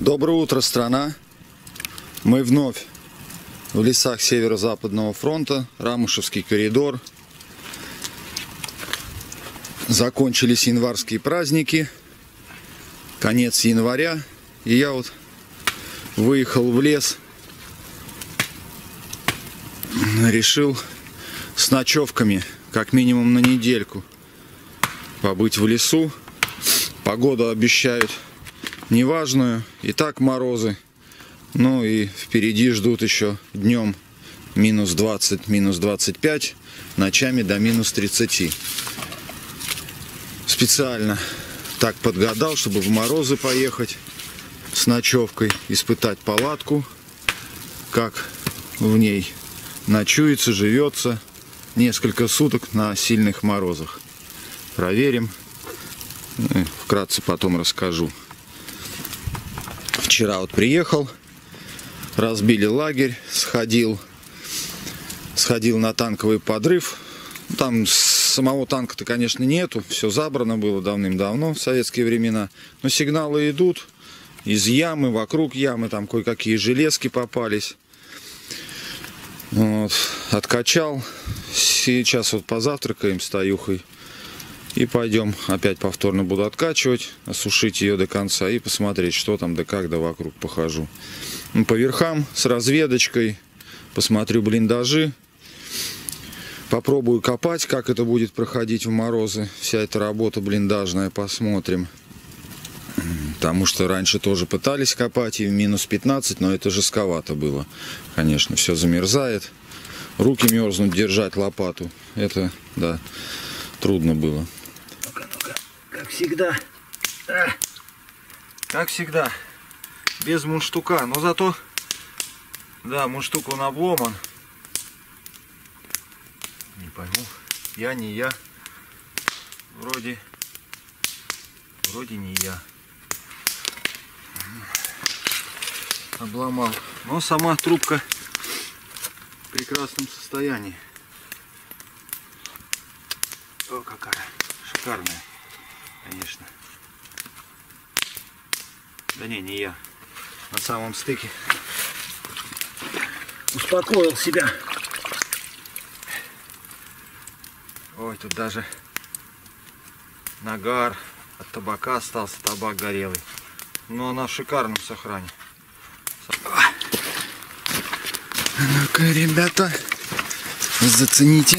Доброе утро, страна! Мы вновь в лесах Северо-Западного фронта, Рамушевский коридор. Закончились январские праздники, конец января, и я вот выехал в лес, решил с ночевками как минимум на недельку побыть в лесу. Погоду обещают неважную, и так морозы, ну и впереди ждут еще днем минус 20, минус 25, ночами до минус 30. Специально так подгадал, чтобы в морозы поехать с ночевкой, испытать палатку, как в ней ночуется, живется несколько суток на сильных морозах. Проверим, вкратце потом расскажу. Вчера вот приехал, разбили лагерь, сходил на танковый подрыв. Там самого танка-то, конечно, нету, все забрано было давным-давно, в советские времена. Но сигналы идут из ямы, вокруг ямы, там кое-какие железки попались. Вот, откачал. Сейчас вот позавтракаем с Таюхой и пойдем опять повторно буду откачивать, осушить ее до конца и посмотреть, что там, да как, да вокруг похожу. По верхам с разведочкой посмотрю блиндажи. Попробую копать, как это будет проходить в морозы. Вся эта работа блиндажная, посмотрим. Потому что раньше тоже пытались копать и в минус 15, но это жестковато было. Конечно, все замерзает. Руки мерзнут, держать лопату. Это, да, трудно было. Ну-ка, как всегда. Как всегда. Без мундштука. Но зато, да, мундштук он обломан. Не пойму, я не я. Вроде не я. Обломал. Но сама трубка в прекрасном состоянии. О, какая шикарная, конечно. Да не я. На самом стыке успокоил себя. Ой, тут даже нагар от табака остался, табак горелый. Но она в шикарном сохране. Ну-ка, ребята, зацените.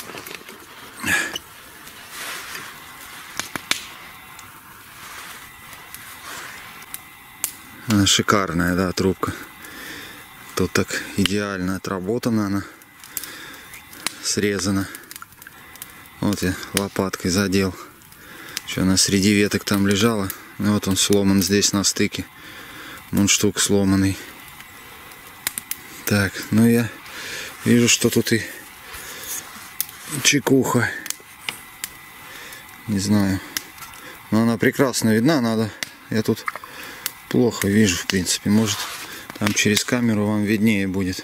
Она шикарная, да, трубка. Тут так идеально отработана она, срезана. Вот я лопаткой задел. Что она среди веток там лежала. Ну, вот он сломан здесь на стыке. Мундштук сломанный. Так, ну я вижу, что тут и чекуха. Не знаю. Но она прекрасно видна, надо. Я тут плохо вижу, в принципе. Может, там через камеру вам виднее будет.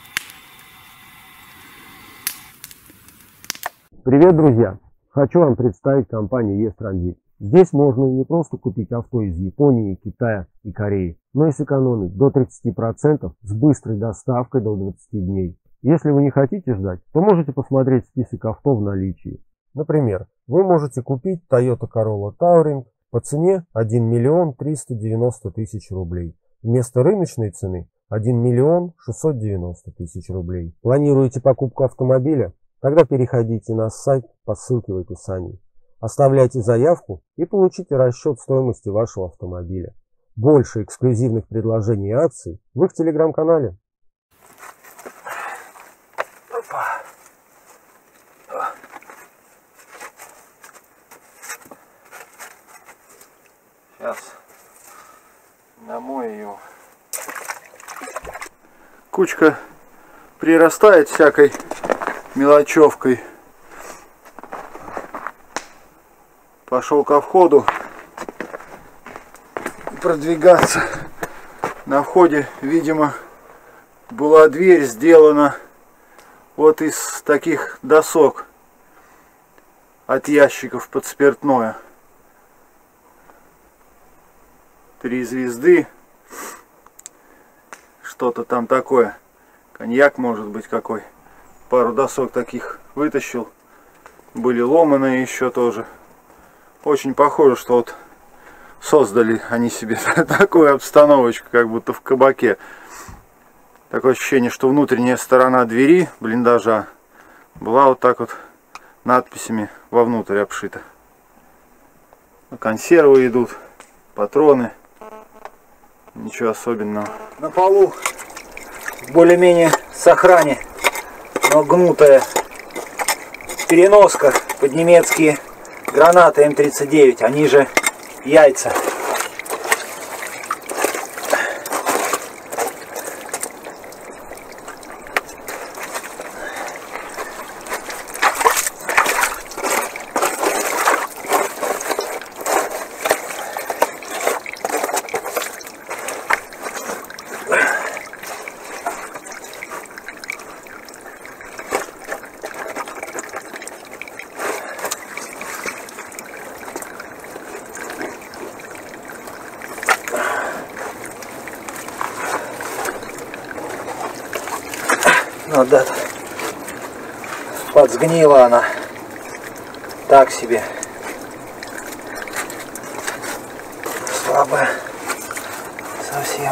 Привет, друзья! Хочу вам представить компанию Е-Транзит. Здесь можно не просто купить авто из Японии, Китая и Кореи, но и сэкономить до 30% с быстрой доставкой до 20 дней. Если вы не хотите ждать, то можете посмотреть список авто в наличии. Например, вы можете купить Toyota Corolla Touring по цене 1 миллион 390 тысяч рублей. Вместо рыночной цены 1 миллион 690 тысяч рублей. Планируете покупку автомобиля? Тогда переходите на сайт по ссылке в описании. Оставляйте заявку и получите расчет стоимости вашего автомобиля. Больше эксклюзивных предложений и акций в их телеграм-канале. Сейчас намою его. Кучка прирастает всякой мелочевкой. Пошел ко входу продвигаться. На входе, видимо, была дверь сделана вот из таких досок от ящиков под спиртное. 3 звезды, Что-то там такое. Коньяк может быть какой. Пару досок таких вытащил. Были ломаные еще тоже. Очень похоже, что вот создали они себе такую обстановочку, как будто в кабаке. Такое ощущение, что внутренняя сторона двери блиндажа была вот так вот надписями вовнутрь обшита. Консервы идут, патроны. Ничего особенного. На полу более-менее сохране, но гнутая переноска под немецкие гранаты М39, они же яйца. Ну да, подсгнила она так себе, слабая совсем.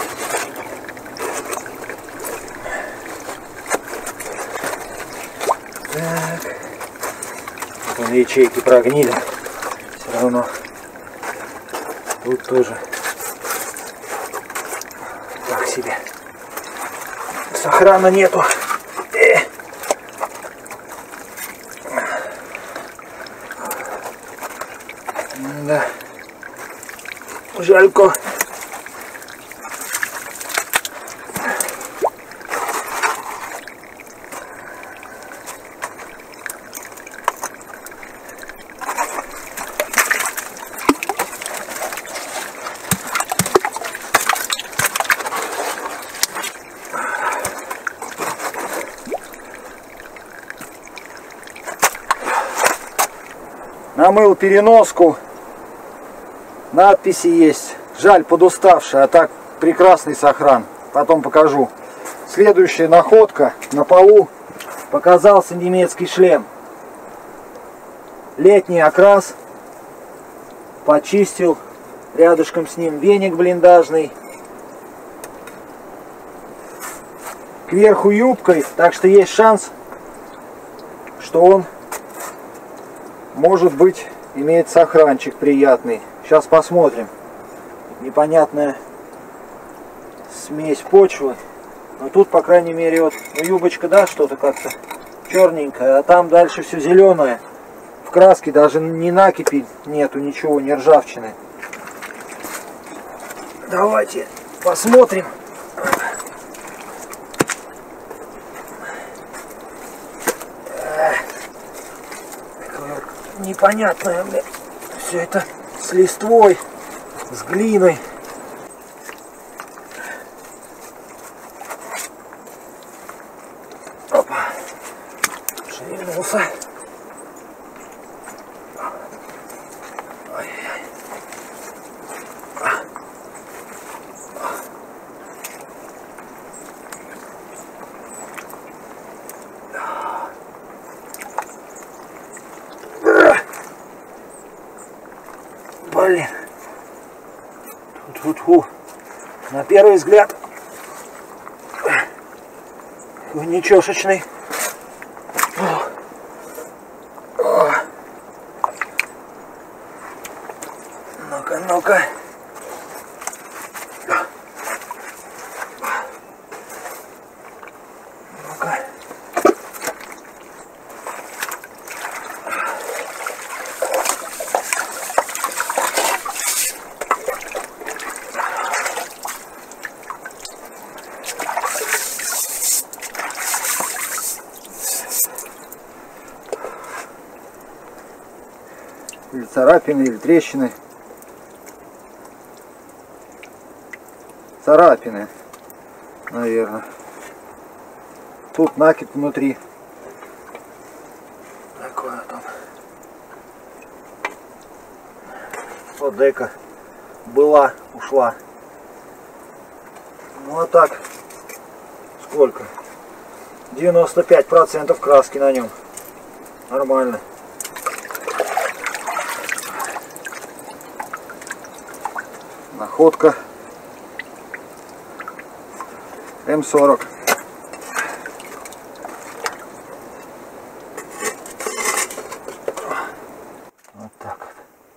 Так, вон ячейки прогнили, все равно тут тоже так себе. Сохрана нету. Да. Жалько. Намыл переноску. Надписи есть. Жаль, подуставшая, а так прекрасный сохран. Потом покажу. Следующая находка. На полу показался немецкий шлем. Летний окрас. Почистил. Рядышком с ним веник блиндажный. Кверху юбкой. Так что есть шанс, что он, может быть, имеет сохранчик приятный. Сейчас посмотрим. Непонятная смесь почвы. Но тут, по крайней мере, вот юбочка, да, что-то как-то черненькое. А там дальше все зеленое. В краске даже ни накипи нету, ничего, ни ржавчины. Давайте посмотрим. Непонятное, бля, все это с листвой, с глиной. Опа, шевельнулся. Ай-яй-яй. Блин, тут на первый взгляд ничешечный. Ну-ка, ну-ка. Ну-ка. Или царапины, или трещины. Царапины, наверное. Тут накипь внутри. Такое там. Вот дека была, ушла. Ну а так, сколько? 95% краски на нем. Нормально. Находка М40. Вот так вот.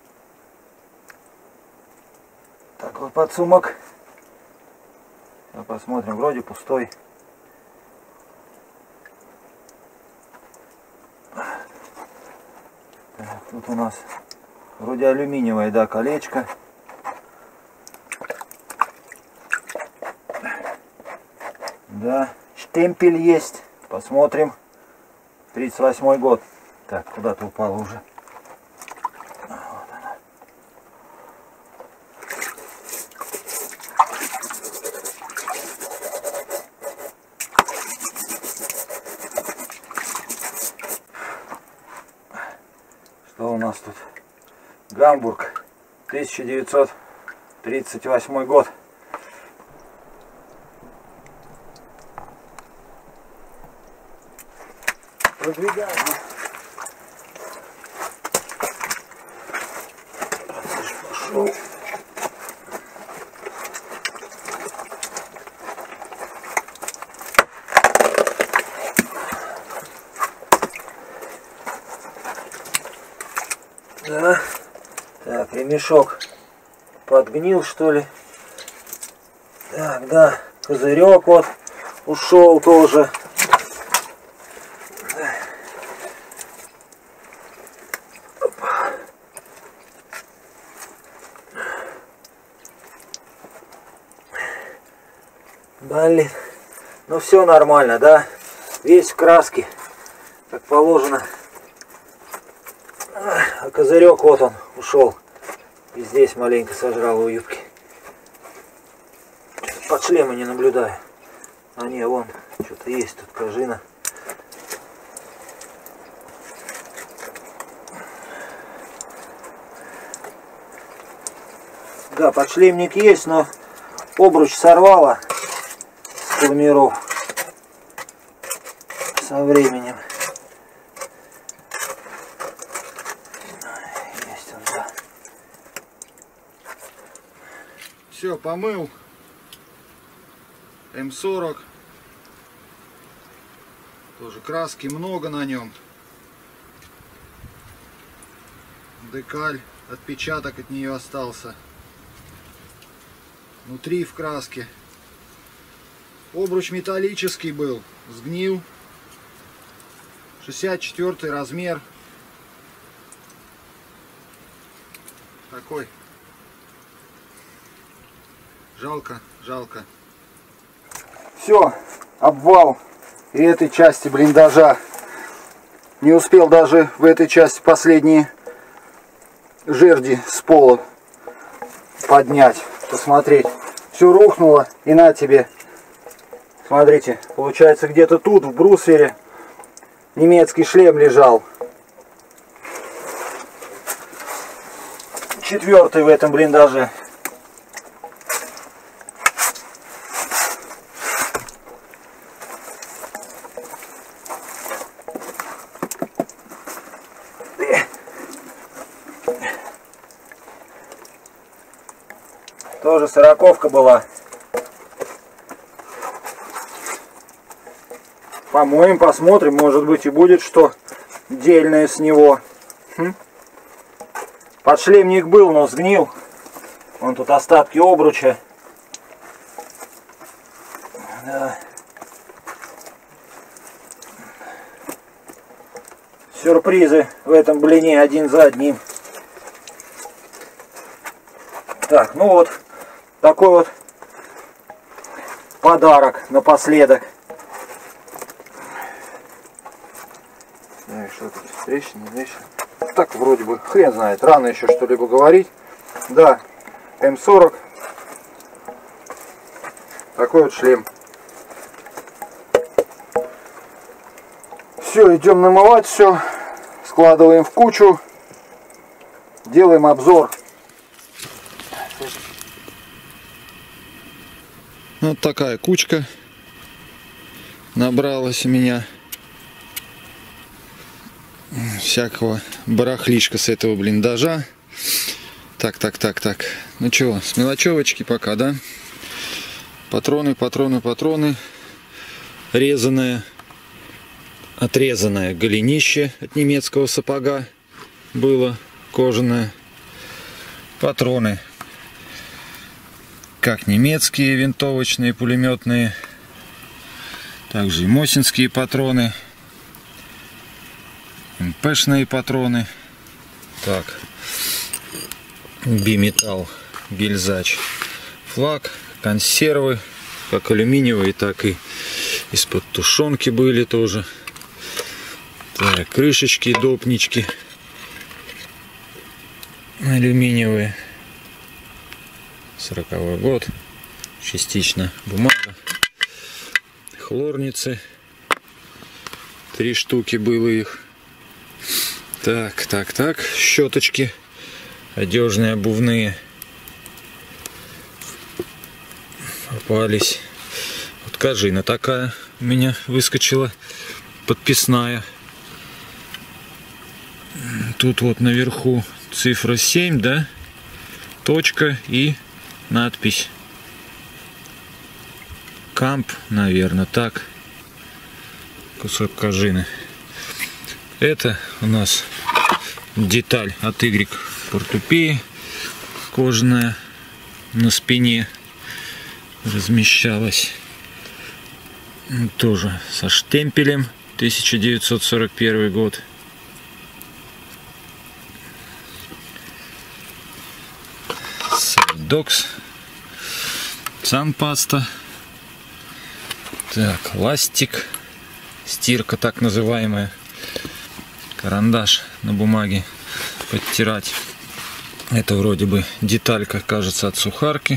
Такой подсумок. Сейчас посмотрим, вроде пустой. Так, тут у нас вроде алюминиевое, да, колечко. Да, штемпель есть. Посмотрим. 38-й год. Так, куда-то упало уже. Вот она. Что у нас тут? Гамбург. 1938 год. Продвигаем. Пошел. Да. Так, ремешок подгнил, что ли. Так, да, козырек вот ушел тоже. Блин, ну все нормально, да? Весь в краске, как положено. А козырек вот он ушел. И здесь маленько сожрал у юбки. Под шлема не наблюдаю. А не, вон, что-то есть тут пружина. Да, подшлемник есть, но обруч сорвало с кормиров со временем. Есть он, да. Все, помыл. М40. Тоже краски много на нем. Декаль, отпечаток от нее остался. Внутри в краске. Обруч металлический был, сгнил. 64 размер. Такой. Жалко, жалко. Все, обвал и этой части блиндажа. Не успел даже в этой части последние жерди с пола поднять, посмотреть. Все рухнуло, и на тебе. Смотрите, получается, где-то тут, в брусвере, немецкий шлем лежал. 4-й в этом блиндаже. Тоже 40-ка была. Помоем, посмотрим, может быть и будет что дельное с него. Подшлемник был, но сгнил. Вон тут остатки обруча. Да. Сюрпризы в этом блине один за одним. Так, ну вот такой вот подарок напоследок. Ну и что тут? Трещина, трещина. Так вроде бы, хрен знает, рано еще что-либо говорить. Да, М40. Такой вот шлем. Все, идем намывать все. Складываем в кучу. Делаем обзор. Вот такая кучка набралась у меня всякого барахлишка с этого блиндажа. Так. Ну чего, с мелочевочки пока, да? Патроны. Отрезанное голенище от немецкого сапога было, кожаное. Патроны как немецкие винтовочные, пулеметные, также и мосинские патроны, МПшные патроны. Так, биметалл, гильзач, флаг, консервы, как алюминиевые, так и из-под тушенки были тоже. Так, крышечки, допнички алюминиевые. 40-й год, частично бумага, хлорницы, 3 штуки было их. Так, щеточки одежные, обувные попались. Вот кажина такая у меня выскочила, подписная. Тут вот наверху цифра 7, да, точка и надпись Камп, наверное, так. Кусок кожины. Это у нас деталь от Y портупеи, кожаная, на спине размещалась. Тоже со штемпелем, 1941 год. Докс, санпаста, так, ластик, стирка так называемая, карандаш на бумаге подтирать. Это вроде бы деталька, кажется, от сухарки.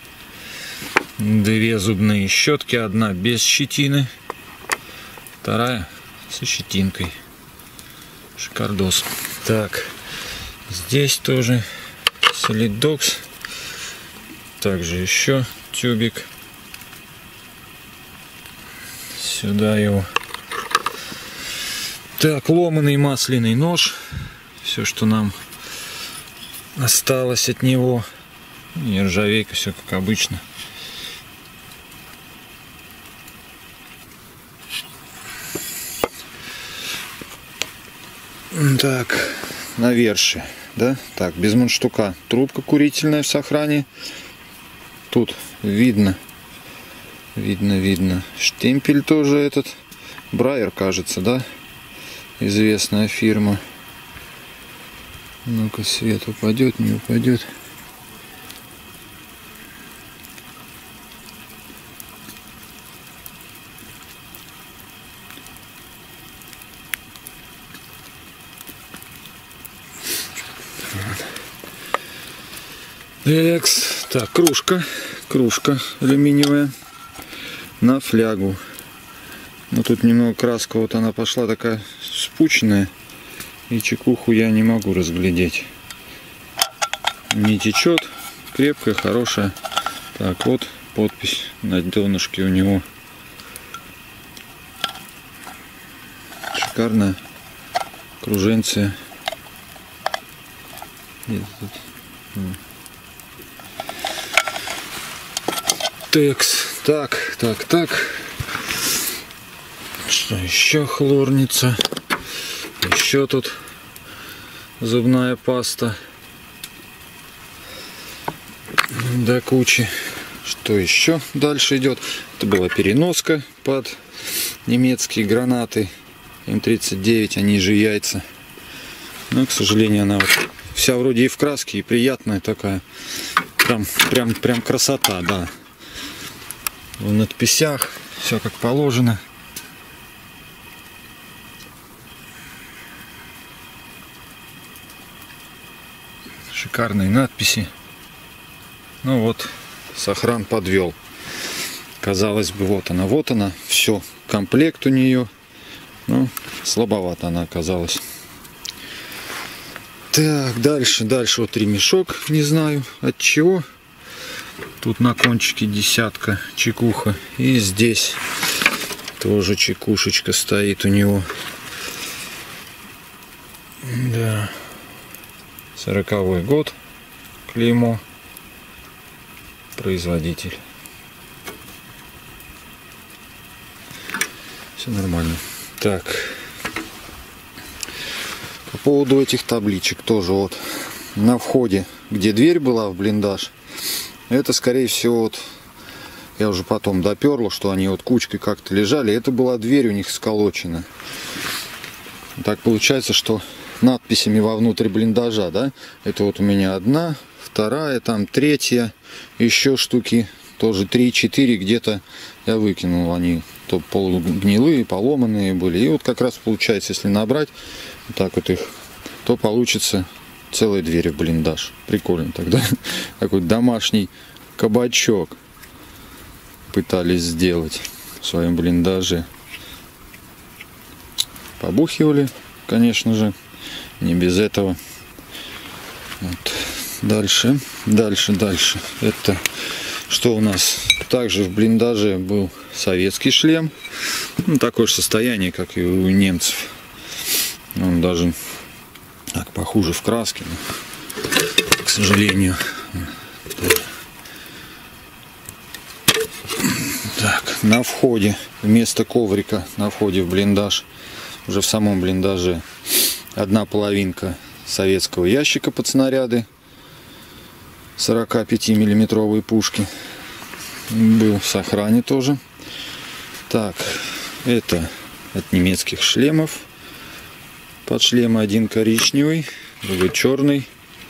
2 зубные щетки, одна без щетины, вторая со щетинкой. Шикардос. Так, здесь тоже солидокс. Также еще тюбик. Сюда его. Так, ломаный масляный нож. Все, что нам осталось от него. Нержавейка, все как обычно. Так, навершие, да? Так, без мундштука. Трубка курительная в сохране. Тут видно. Штемпель тоже этот. Брайер, кажется, да? Известная фирма. Ну-ка, свет упадет, не упадет. Так, кружка алюминиевая на флягу. Но тут немного краска, вот она пошла такая спученная, и чекуху я не могу разглядеть. Не течет, крепкая, хорошая. Так, вот подпись на донышке у него. Шикарная круженция. Текс. Так. Что еще? Хлорница. Еще тут зубная паста. До кучи. Что еще дальше идет? Это была переноска под немецкие гранаты М39, они же яйца. Но, к сожалению, она вот вся вроде и в краске, и приятная такая. Прям красота, да. В надписях все как положено. Шикарные надписи. Ну вот, сохран подвел. Казалось бы, вот она, все, комплект у нее. Ну, слабовато она оказалась. Так, дальше вот ремешок, не знаю от чего. Тут на кончике десятка чекуха. И здесь тоже чекушечка стоит у него. Да. 40-й год. Клеймо. Производитель. Все нормально. Так. По поводу этих табличек тоже вот. На входе, где дверь была в блиндаж, это, скорее всего, вот, я уже потом доперло, что они вот кучкой как-то лежали. Это была дверь у них сколочена. Так получается, что надписями вовнутрь блиндажа, да? Это вот у меня одна, вторая, там третья, еще штуки, тоже 3-4 где-то я выкинул. Они то полугнилые, поломанные были. И вот как раз получается, если набрать вот так вот их, то получится целая дверь в блиндаж. Прикольно тогда. Такой домашний кабачок пытались сделать в своем блиндаже. Побухивали, конечно же, не без этого. Вот. Дальше. Это что у нас? Также в блиндаже был советский шлем. Ну, такое же состояние, как и у немцев. Он даже так похуже в краске, но, к сожалению. Так, на входе вместо коврика, на входе в блиндаж, уже в самом блиндаже, одна половинка советского ящика под снаряды 45-миллиметровые пушки. Был в сохране тоже. Так, это от немецких шлемов. Под шлем один коричневый, другой черный.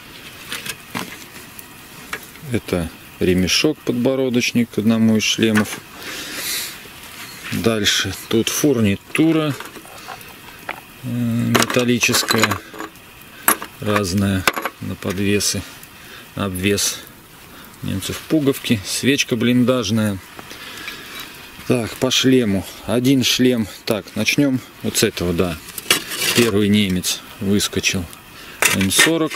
Это ремешок подбородочник к одному из шлемов. Дальше тут фурнитура металлическая, разная, на подвесы, на обвес немцев пуговки, свечка блиндажная. Так, по шлему. Один шлем. Так, начнем вот с этого, да. Первый немец выскочил. М40.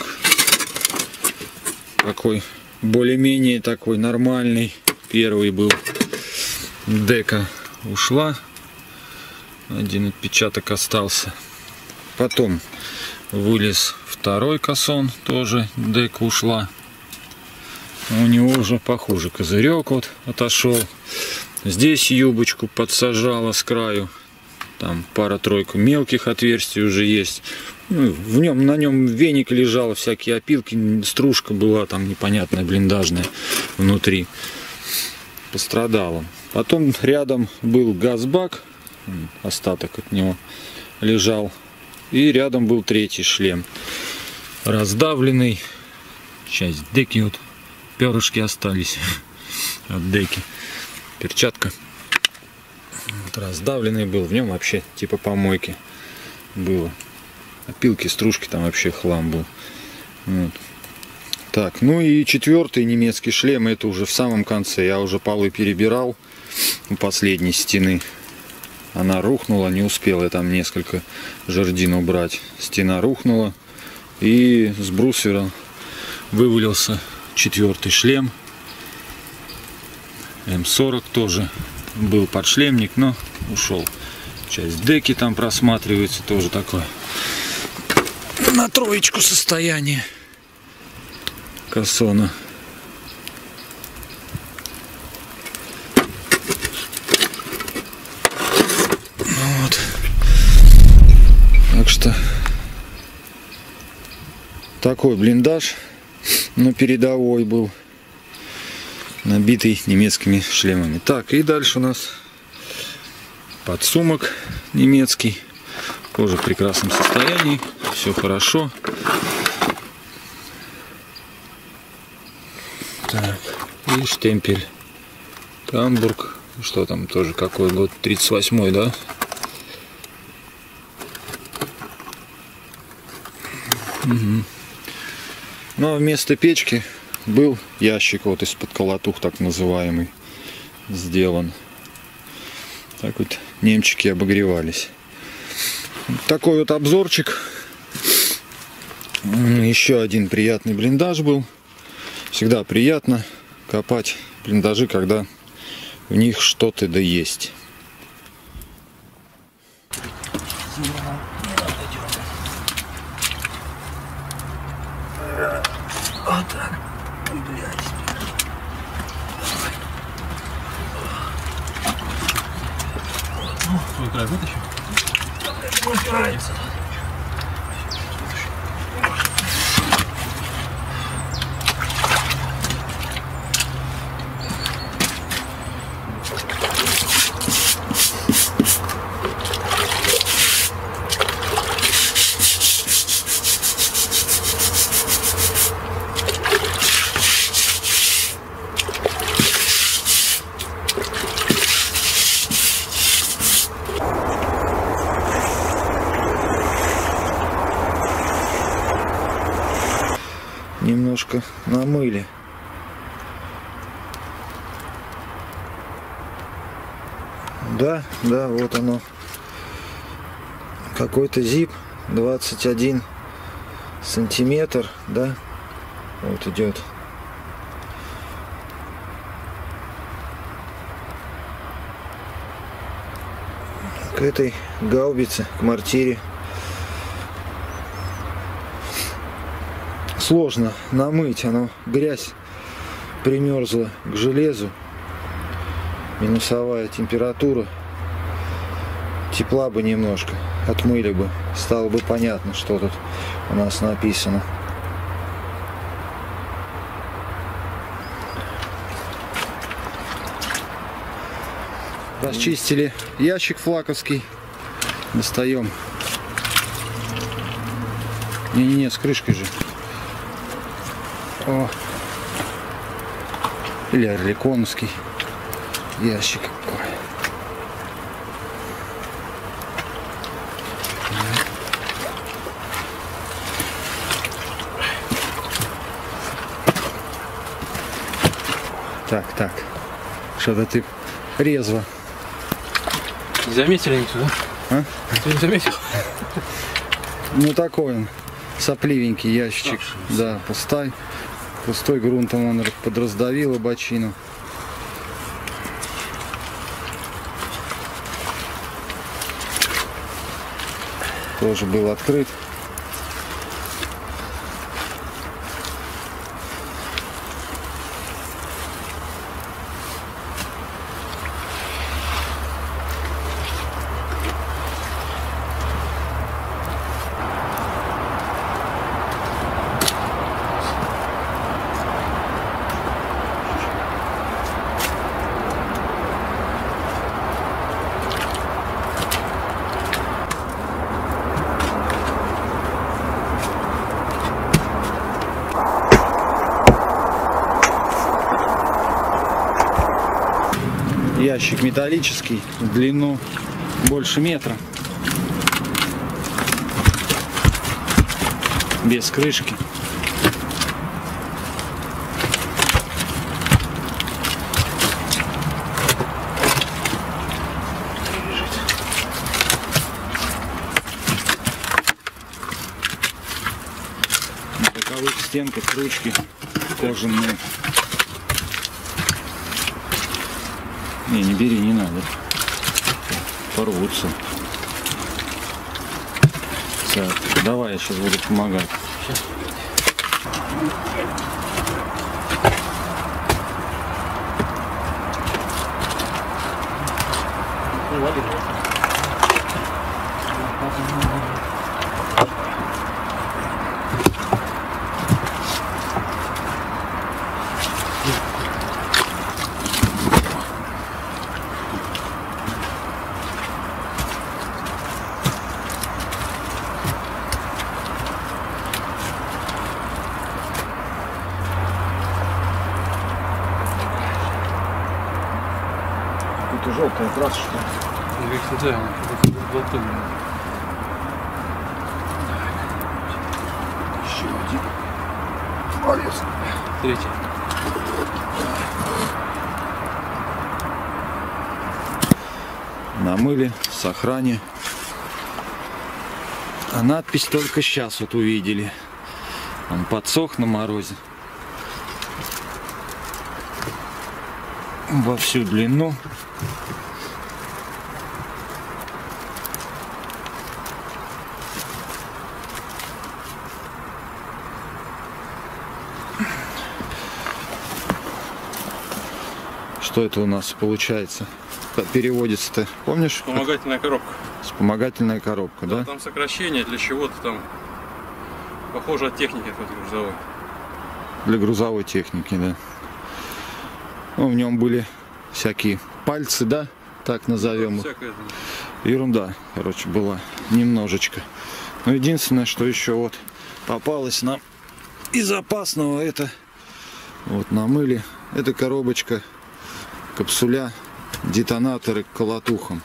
Такой более-менее такой нормальный. Первый был. Дека ушла. Один отпечаток остался. Потом вылез второй кассон. Тоже дека ушла. У него уже похуже козырек вот отошел. Здесь юбочку подсажала с краю. Там пара-тройка мелких отверстий уже есть. Ну, на нем веник лежал, всякие опилки, стружка была там непонятная, блиндажная внутри. Пострадала. Потом рядом был газбак, остаток от него лежал. И рядом был третий шлем. Раздавленный. Часть деки, вот перышки остались от деки. Перчатка. Вот раздавленный был, в нем вообще типа помойки было. Опилки, стружки, там вообще хлам был. Вот. Так, ну и четвертый немецкий шлем, это уже в самом конце. Я уже полы перебирал у последней стены. Она рухнула, не успел я там несколько жердин убрать. Стена рухнула, и с брусвера вывалился четвертый шлем. М40 тоже был подшлемник, но ушел. Часть деки там просматривается, тоже такое на троечку состояние кассона. Вот. Так что такой блиндаж, но передовой был, набитый немецкими шлемами. Так, и дальше у нас подсумок немецкий, тоже в прекрасном состоянии, все хорошо. Так, и штемпель Гамбург, что там тоже, какой год, 38-й, да? Угу. Ну а вместо печки был ящик вот из-под колотух, так называемый, сделан. Так вот немчики обогревались. Такой вот обзорчик. Еще один приятный блиндаж был. Всегда приятно копать блиндажи, когда в них что-то да есть. Вот так, блядь. Свой край вытащи. Упирается. Немножко намыли. Да, вот оно. Какой-то зип 21 сантиметр, да, вот идет. К этой гаубице, к мортире. Сложно намыть, оно грязь примерзла к железу, минусовая температура, тепла бы немножко, отмыли бы, стало бы понятно, что тут у нас написано. Расчистили ящик флаковский, достаем. Не-не-не, с крышкой же. О. Или орликоновский ящик. Ой. Так. Что-то ты резво. Не заметили никто, да? А? Ты не заметил? Ну такой он, сопливенький ящичек. Да, пустой грунтом он подраздавил бочину. Тоже был открыт. Ящик металлический, в длину больше метра, без крышки. На боковых стенках ручки кожаные. Не бери, не надо. Порвутся. Так, давай я сейчас буду помогать. Сейчас. Это желтая трасса, что ли? Да, Еще один. Молодец. третий. Намыли, сохрани. А надпись только сейчас вот увидели. Он подсох на морозе. во всю длину. Что это у нас получается? Как переводится-то, помнишь? Вспомогательная коробка. Вспомогательная коробка, да? Там сокращение для чего-то там. Похоже от техники какой-то грузовой. Для грузовой техники, да. Ну, в нем были всякие пальцы, да? Так назовем их. Всякое там. Ерунда, короче, была немножечко. Но единственное, что еще вот попалось нам из опасного, это вот намыли. Это коробочка, капсуля, детонаторы к колотухам.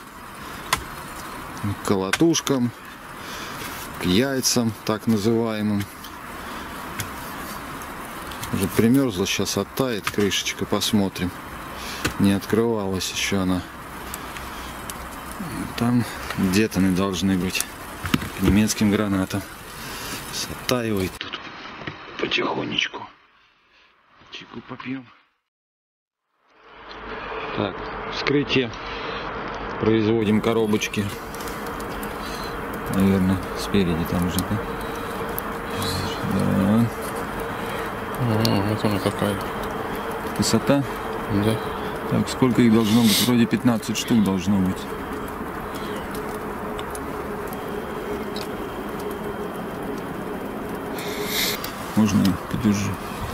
К колотушкам, к яйцам, так называемым. Уже примерзла, сейчас оттает крышечка, посмотрим. Не открывалась еще она. Там детоны должны быть к немецким гранатам. Оттаивает тут потихонечку. Чайку попьем. Так, вскрытие. Производим коробочки. Наверное, спереди там уже, да? Да. Вот она какая. Высота? Да. Так, сколько их должно быть? Вроде 15 штук должно быть. Можно я подержу?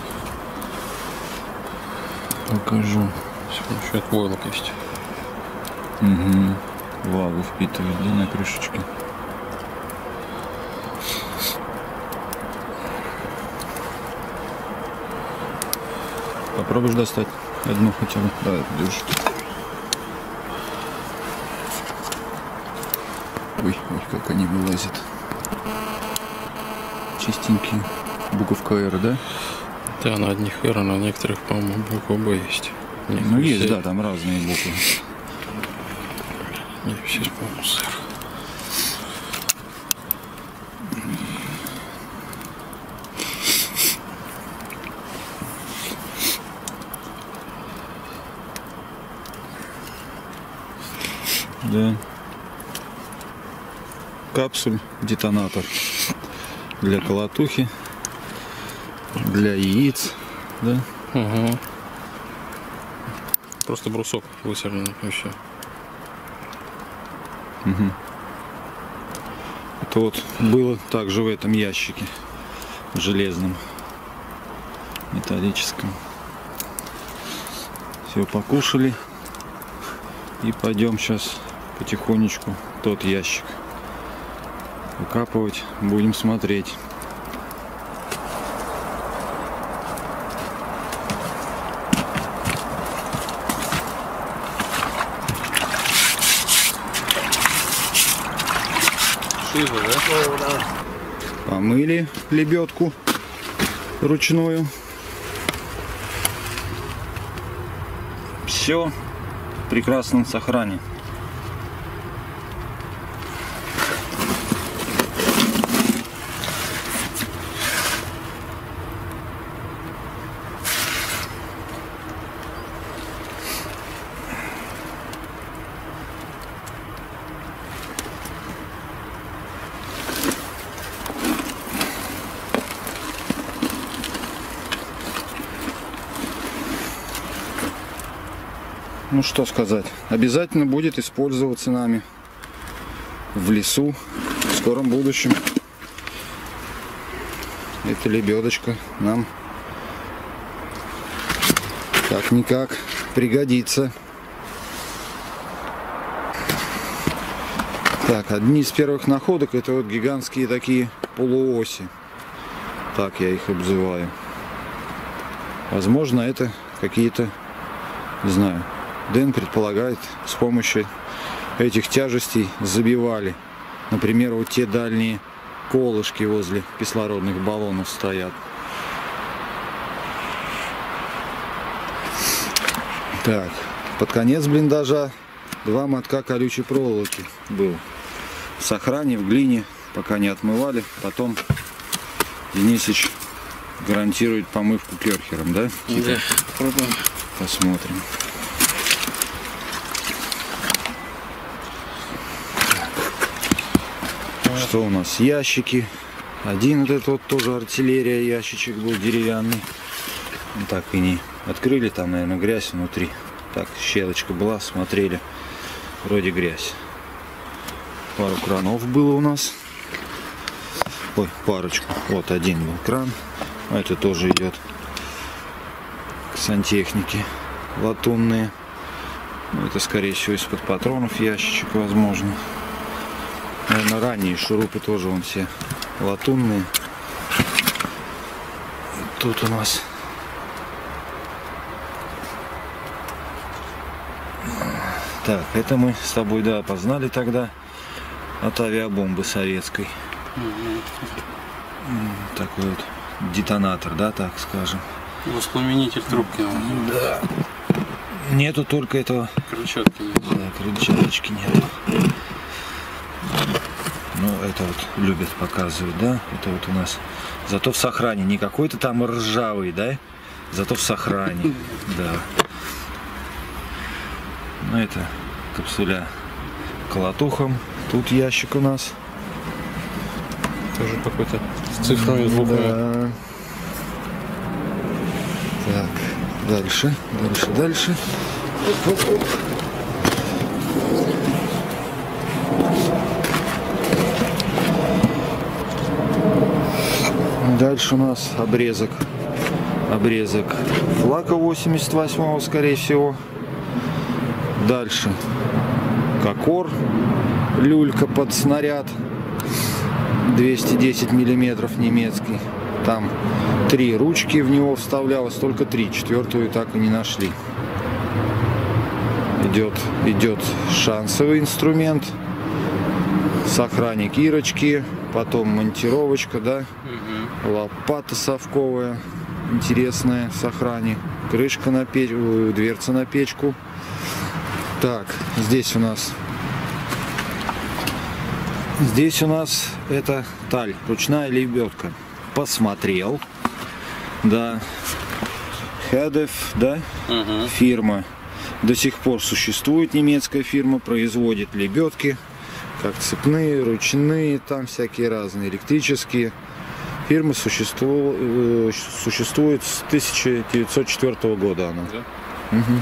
Покажу. Еще от войлок есть. Угу. Влагу впитывает, да, на крышечке. Попробуешь достать одну хотя бы. Давай, держи. Ой, ой, как они вылазят. Чистенькие. Буковка R, да? Да, на одних R, а на некоторых, по-моему, буква Б есть. Ну есть, да, там разные буквы. Не, все, по-моему, с R. Да. Капсуль, детонатор для колотухи, для яиц, да? Угу. Просто брусок высерленный еще. Угу. Это вот было также в этом ящике железном, металлическом. Все, покушали и пойдем сейчас потихонечку тот ящик выкапывать, будем смотреть. Шиза, да? Помыли лебедку ручную. Все в прекрасном сохране. Ну что сказать, обязательно будет использоваться нами в лесу в скором будущем. Эта лебедочка нам как-никак пригодится. Так, одни из первых находок — это вот гигантские такие полуоси. Так я их обзываю. Возможно, это какие-то, не знаю, Дэн предполагает, с помощью этих тяжестей забивали. Например, вот те дальние колышки возле кислородных баллонов стоят. Так, под конец блиндажа 2 мотка колючей проволоки был в сохране, в глине, пока не отмывали. Потом Денисыч гарантирует помывку керхером, да? Да, пробуем. Посмотрим. Что у нас? Ящики. Один вот этот вот тоже артиллерия, ящичек был деревянный. Так и не открыли, там, наверное, грязь внутри. Так, щелочка была, смотрели. Вроде грязь. Пару кранов было у нас. Ой, парочку. Вот один был кран. А это тоже идет к сантехнике. Латунные. Ну, это, скорее всего, из-под патронов ящичек, возможно. Наверное, ранние шурупы тоже вон все латунные. Тут у нас так, это мы с тобой, да, опознали тогда от авиабомбы советской. Такой вот детонатор, да, так скажем. Воспламенитель трубки. Да. Нету только этого. Крыльчатки нет. Да, крыльчаточки нету. Ну, это вот любят показывать, да? Это вот у нас. Зато в сохране. Не какой-то там ржавый, да? Зато в сохране. Да. Ну, это капсуля колотухом. Тут ящик у нас. Тоже какой-то с цифрами, звуками. Да. Так, дальше, дальше. Оп. Дальше у нас обрезок флака 88-го, скорее всего. Дальше кокор, люлька под снаряд 210 миллиметров немецкий. Там 3 ручки в него вставлялось, только 3, 4-ю так и не нашли. Идет шансовый инструмент, сохранник Ирочки, потом монтировочка, да, лопата совковая, интересная в сохране, крышка на печку, дверца на печку. Так, здесь у нас это таль, ручная лебедка. Посмотрел, да, Хедеф, да, фирма. До сих пор существует немецкая фирма, производит лебедки, как цепные, ручные, там всякие разные, электрические. Фирма существует с 1904 года она. Да? Угу.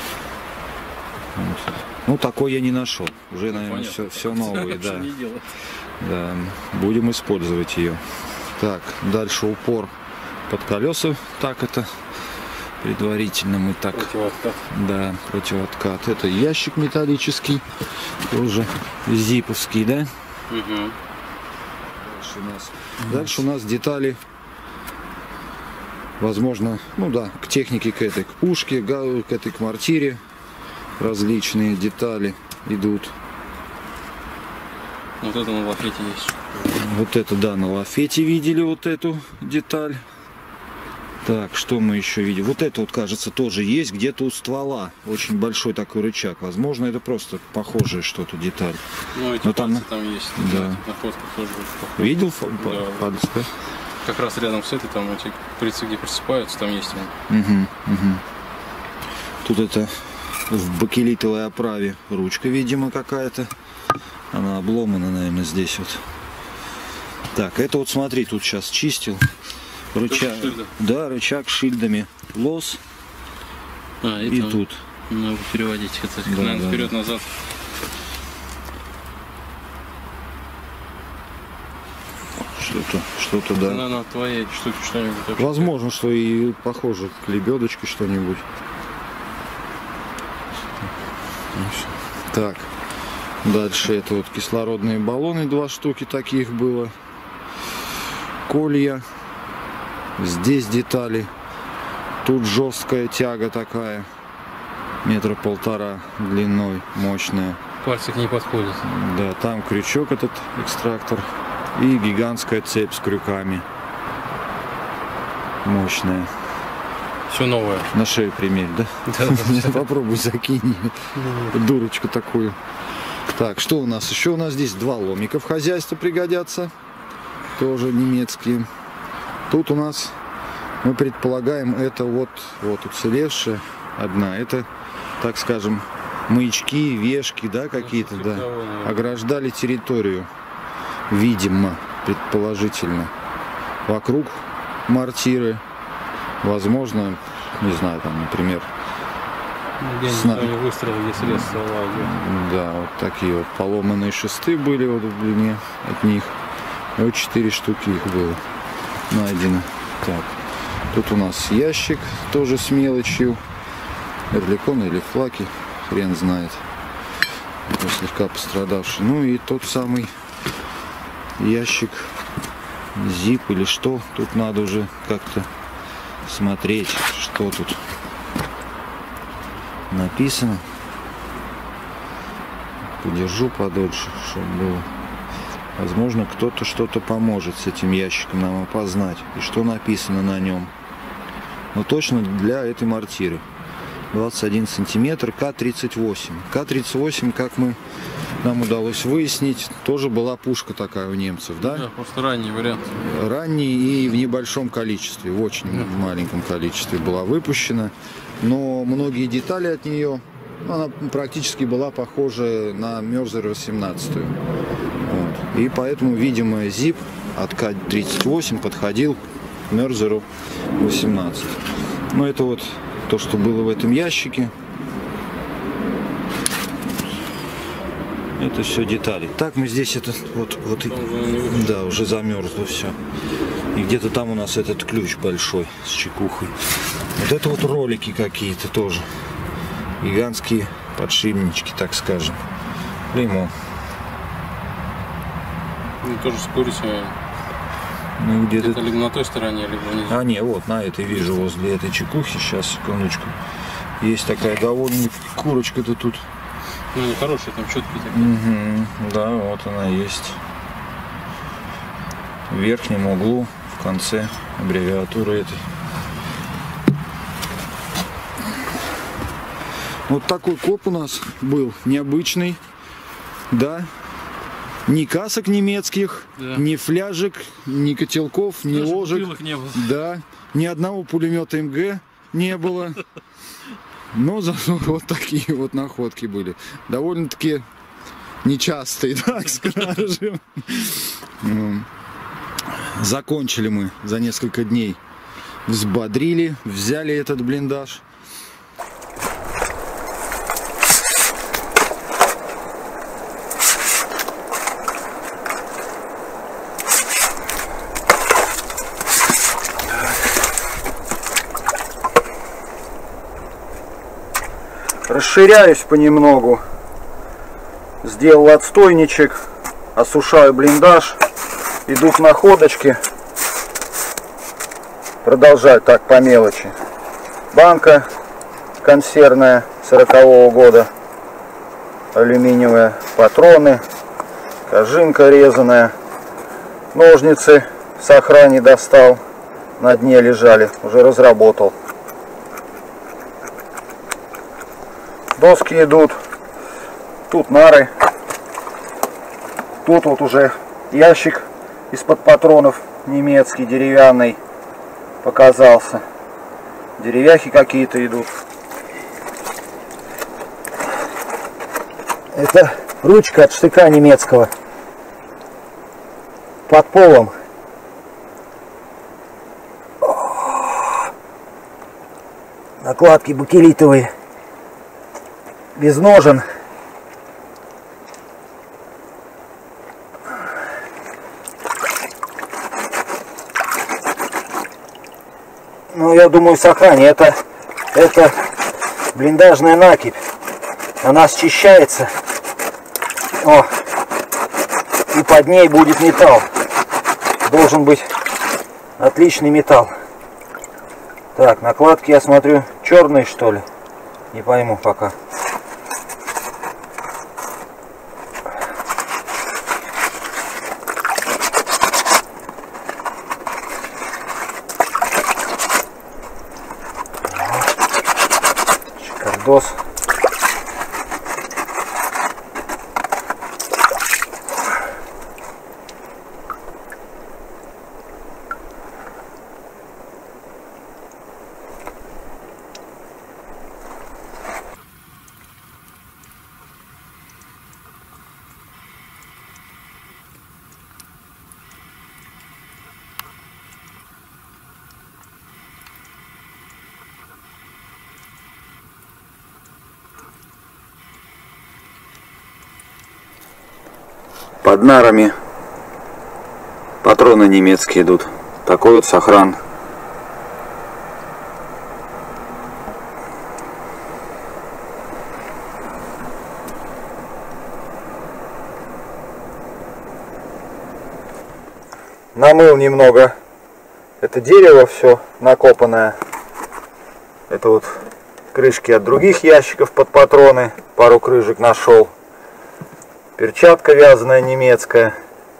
Вот. Ну, такой я не нашел. Уже, наверное, все новое, да. Да. Будем использовать ее. Так, дальше упор под колеса. Так это предварительно мы так. Противооткат. Да, противооткат. Это ящик металлический, тоже зиповский, да? Угу. Дальше у нас детали, возможно, ну да, к технике, к этой, к пушке, к этой, к мортире. Различные детали идут. Вот это на лафете есть. Вот это, да, на лафете видели вот эту деталь. Так, что мы еще видим? Вот это вот, кажется, тоже есть где-то у ствола. Очень большой такой рычаг. Возможно, это просто похожее что-то деталь. Ну, эти пальцы там есть. Да. На фотках тоже похоже. Видел Да. палец, да? Как раз рядом с этой, там эти прицелы, где присыпаются, там есть они. Тут это в бакелитовой оправе ручка, видимо, какая-то. Она обломана, наверное, здесь вот. Так, это вот смотри, тут сейчас чистил. Рычаг, да, рычаг с шильдами. Лос. И там тут. надо переводить это. Да, наверное, да. вперед-назад. Что-то, да. На твоей штуке что-нибудь. Возможно, что и похоже к лебедочке что-нибудь. Так, дальше это вот кислородные баллоны, 2 штуки таких было. Колья. Здесь детали. Тут жесткая тяга такая. 1,5 метра длиной, мощная. Пальцы к ней подходят. Да, там крючок этот экстрактор. И гигантская цепь с крюками. Мощная. Все новое. На шею примерь, да? Да. Попробуй закинь дурочку такую. Так, что у нас? Еще у нас здесь 2 ломика в хозяйстве пригодятся. Тоже немецкие. Тут у нас, мы предполагаем, это вот уцелевшая одна. Это, так скажем, маячки, вешки, да, какие-то, да. Ограждали территорию. видимо, предположительно, вокруг мортиры. Возможно, не знаю, там, например, выстрелы средства лагеря. Да, вот такие вот поломанные шесты были вот в длине от них. И вот 4 штуки их было найдено. Так, тут у нас ящик тоже с мелочью. Эрликон или флаки, хрен знает. Слегка пострадавший. Ну и тот самый ящик, зип или что. Тут надо уже как-то смотреть, что тут написано. Подержу подольше, чтобы было. Возможно, кто-то что-то поможет с этим ящиком нам опознать. И что написано на нем. Но точно для этой мортиры. 21 сантиметр, К-38. К-38, как нам удалось выяснить, тоже была пушка такая у немцев, да? Да, просто ранний вариант. Ранний и в небольшом количестве, в очень маленьком количестве была выпущена. Но многие детали от нее, она практически была похожа на Мёрзер 18. Вот. И поэтому, видимо, ЗИП от К-38 подходил к Мёрзеру 18. Но это вот то, что было в этом ящике. Это все детали. Так, мы здесь это вот да, уже замерзло все. И где-то там у нас этот ключ большой с чекухой. Вот это вот ролики какие-то тоже. Гигантские подшипнички, так скажем. Клеймо. Ну, тоже спорить. Ну, где-то либо на той стороне, либо внизу. А, не, вот на этой вижу, возле этой чекухи. Сейчас, секундочку. Есть такая довольно курочка-то тут. Ну, они хорошие, там четкие такие. Угу, да, вот она есть. В верхнем углу, в конце аббревиатуры этой. Вот такой коп у нас был, необычный. Да. Ни касок немецких, да, ни фляжек, ни котелков, ни даже ложек. Не было. Да, ни одного пулемета МГ не было. Но зато вот такие вот находки были. Довольно-таки нечастые, так скажем. Закончили мы за несколько дней. Взбодрили, взяли этот блиндаж. Расширяюсь понемногу. Сделал отстойничек, осушаю блиндаж, иду к находочке. Продолжаю так по мелочи. Банка консервная 40-го года, алюминиевая, патроны, кожинка резаная, ножницы в сохране достал, на дне лежали, уже разработал. Доски идут, тут нары, тут вот уже ящик из-под патронов немецкий, деревянный показался. Деревяхи какие-то идут. Это ручка от штыка немецкого под полом. Накладки бакелитовые. Без ножен. Ну, я думаю, в сохране. Это блиндажная накипь. Она счищается. О, и под ней будет металл. Должен быть отличный металл. Так, накладки, я смотрю, черные, что ли? Не пойму пока. Шикардос. Под нарами патроны немецкие идут. Такой вот сохран. Намыл немного это дерево все накопанное. Это вот крышки от других ящиков под патроны. Пару крышек нашел. Перчатка вязаная немецкая.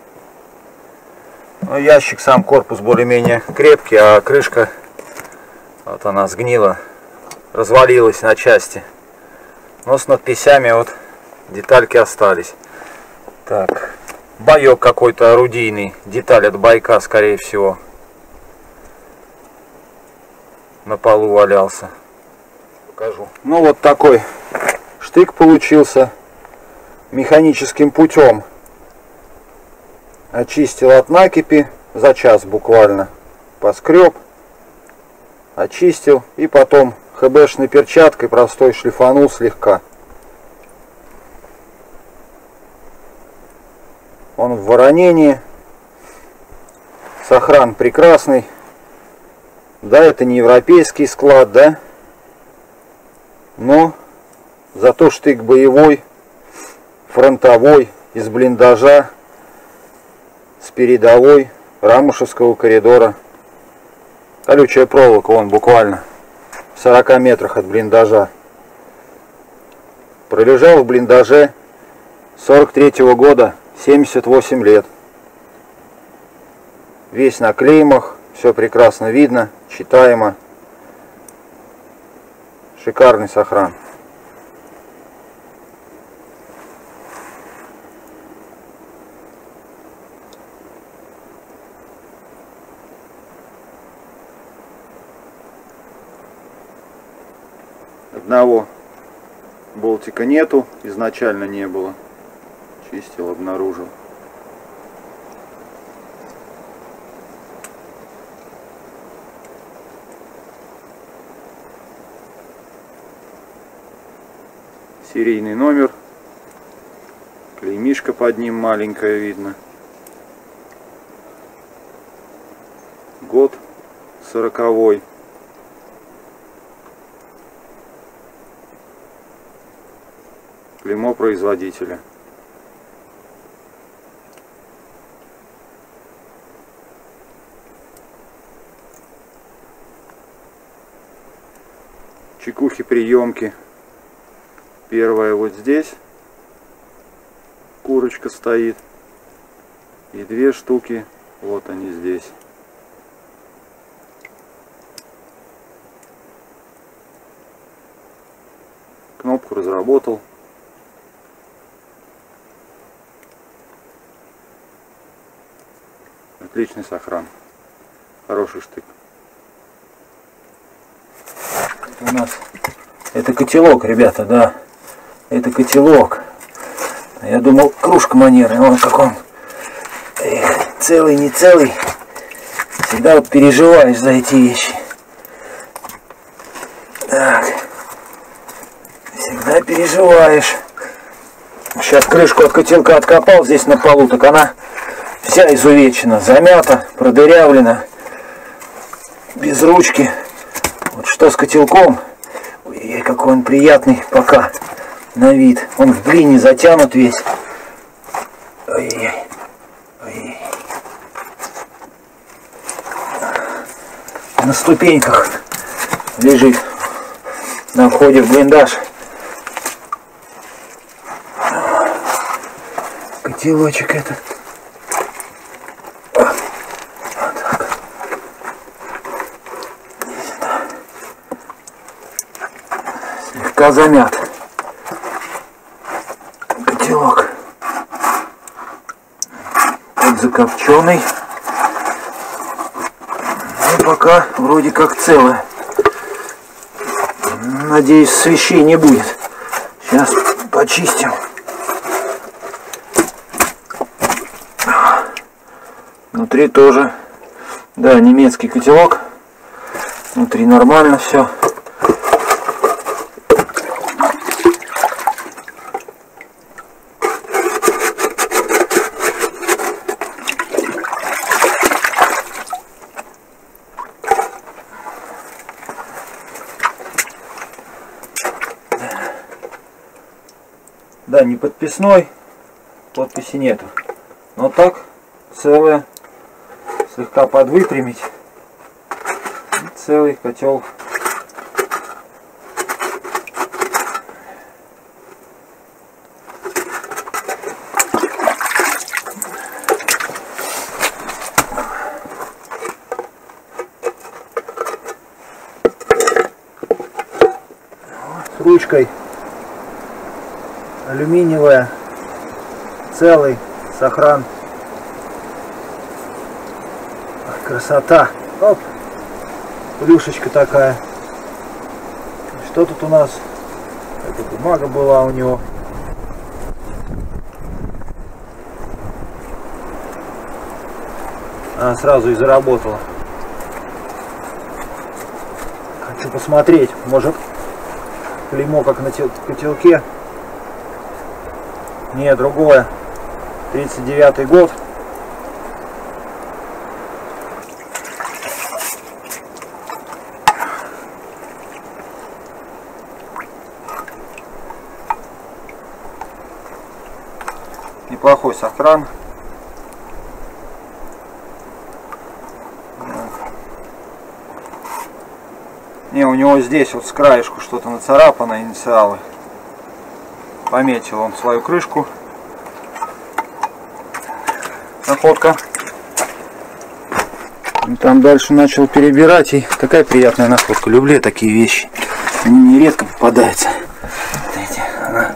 Ну, ящик, сам корпус более-менее крепкий, а крышка, вот она сгнила, развалилась на части. Но с надписями вот детальки остались. Так, боек какой-то орудийный, деталь от байка, скорее всего. На полу валялся. Покажу. Ну вот такой штык получился. Механическим путем очистил от накипи за час буквально, поскреб, очистил и потом ХБшной перчаткой простой шлифанул слегка. Он в воронении, сохран прекрасный. Да, это не европейский склад, да, но зато штык боевой, фронтовой, из блиндажа, с передовой Рамушевского коридора. Колючая проволока, вон буквально в 40 метрах от блиндажа. Пролежал в блиндаже 43-го года 78 лет. Весь на клеймах, все прекрасно видно, читаемо. Шикарный сохран. Одного болтика нету, изначально не было. Чистил, обнаружил. Серийный номер. Клеймишка под ним маленькая видно. Год 40-й. Клеймо производителя. Чекухи приемки. Первая вот здесь. Курочка стоит. И две штуки. Вот они здесь. Кнопку разработал. Отличный сохран. Хороший штык. У нас это котелок, ребята, да. Это котелок. Я думал, кружка манерная. Вон как он. Эх, целый, не целый. Всегда вот переживаешь за эти вещи. Так. Всегда переживаешь. Сейчас крышку от котелка откопал здесь на полу, так она вся изувечена, замята, продырявлена, без ручки. Вот что с котелком. Ой, какой он приятный пока на вид. Он в глине затянут весь. Ой-ой-ой. Ой. На ступеньках лежит на входе в блиндаж. Котелочек этот. Вот так. Слегка замят котелок. Подзакопченный. И пока вроде как целое. Надеюсь, свищей не будет. Сейчас почистим. Внутри тоже, да, немецкий котелок. Внутри нормально все. Да, не подписной, подписи нету. Но так, целое, слегка подвыпрямить. Целый котел. С ручкой алюминиевая, целый сохран. Красота. Оп. Плюшечка такая. Что тут у нас? Это бумага была у него. Она сразу и заработала. Хочу посмотреть, может клеймо как на котелке. Не, другое. 39-й год. Неплохой сохран. Не, у него здесь вот с краешку что-то нацарапано, инициалы. Пометил он свою крышку. Находка. И там дальше начал перебирать, и такая приятная находка. Люблю такие вещи. Они мне редко попадаются. Смотрите, она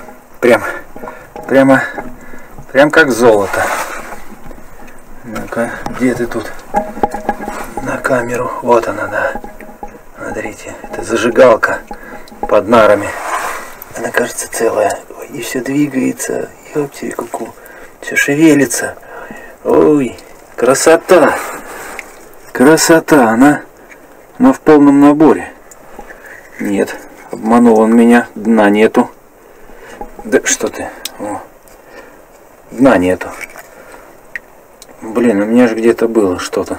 прям как золото. Ну-ка, где ты тут? На камеру. Вот она, да. Смотрите, это зажигалка под нарами. Она, кажется, целая. Ой, и все двигается. Ёпти, ку-ку. Все шевелится. Ой, красота. Красота. Она в полном наборе. Нет, обманул он меня. Дна нету. Да что ты? О. Дна нету. Блин, у меня же где-то было что-то.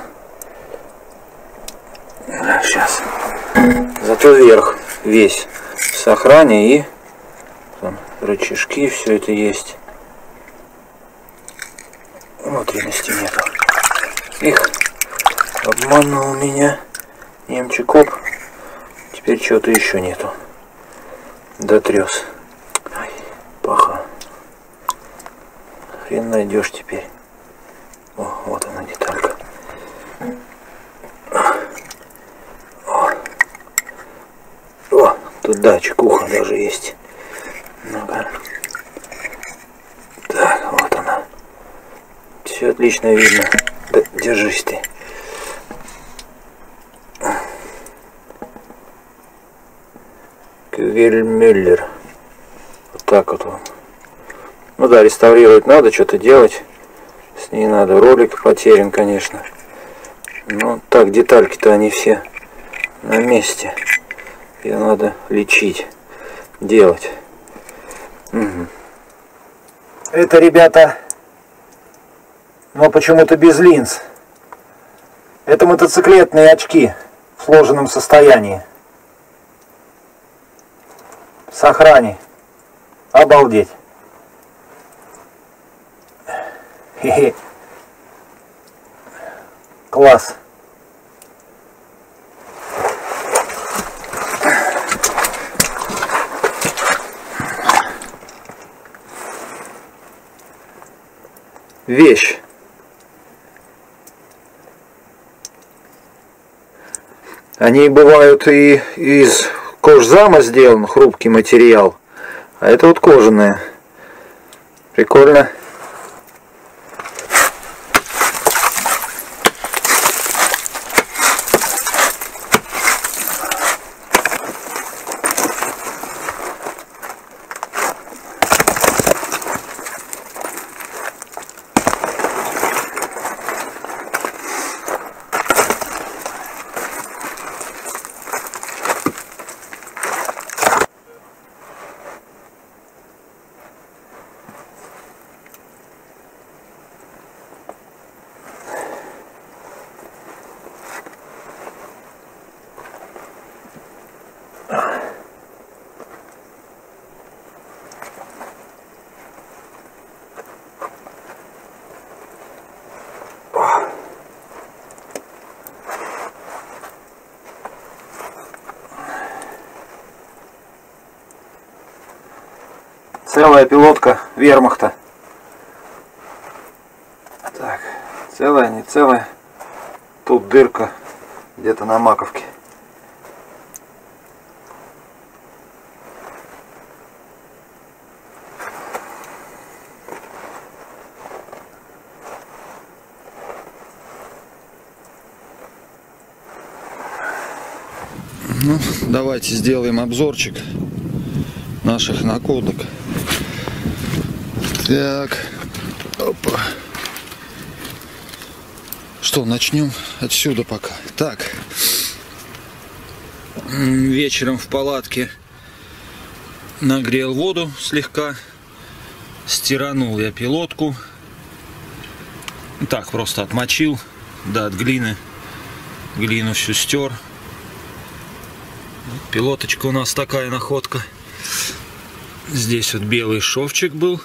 Сейчас. Зато верх весь в сохране, и там рычажки, все это есть. Внутренности нету. Их обманул меня немчикоп. Теперь чего-то еще нету. Дотрес. Ай, паха. Хрен найдешь теперь. О, вот она деталька. О, тут датчик уха даже есть. Ну-ка. Так, вот она. Все отлично видно. Да, держись ты. Кюгельмюллер. Вот так вот он. Ну да, реставрировать надо, что-то делать. С ней надо. Ролик потерян, конечно. Но так, детальки-то они все на месте. Ее надо лечить, делать. Угу. Это, ребята, но почему-то без линз. Это мотоциклетные очки в сложенном состоянии. В сохране. Обалдеть. Хе-хе. Класс. Вещь. Они бывают и из кожзама сделан, хрупкий материал. А это вот кожаная. Прикольно. Целая пилотка вермахта. Так, целая, не целая. Тут дырка где-то на маковке. Ну, давайте сделаем обзорчик наших находок. Так, опа. Что, начнем отсюда пока. Так, вечером в палатке нагрел воду слегка, стиранул я пилотку. Так, просто отмочил, да, от глины. Глину всю стер. Пилоточка у нас такая находка. Здесь вот белый шовчик был.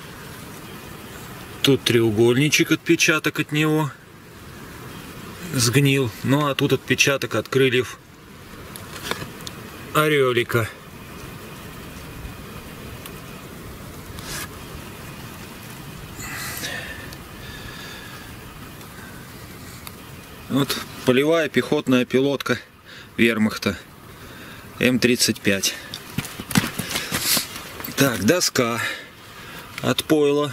Тут треугольничек, отпечаток от него сгнил. Ну а тут отпечаток от крыльев орелика. Вот полевая пехотная пилотка вермахта М-35. Так, доска от пойла.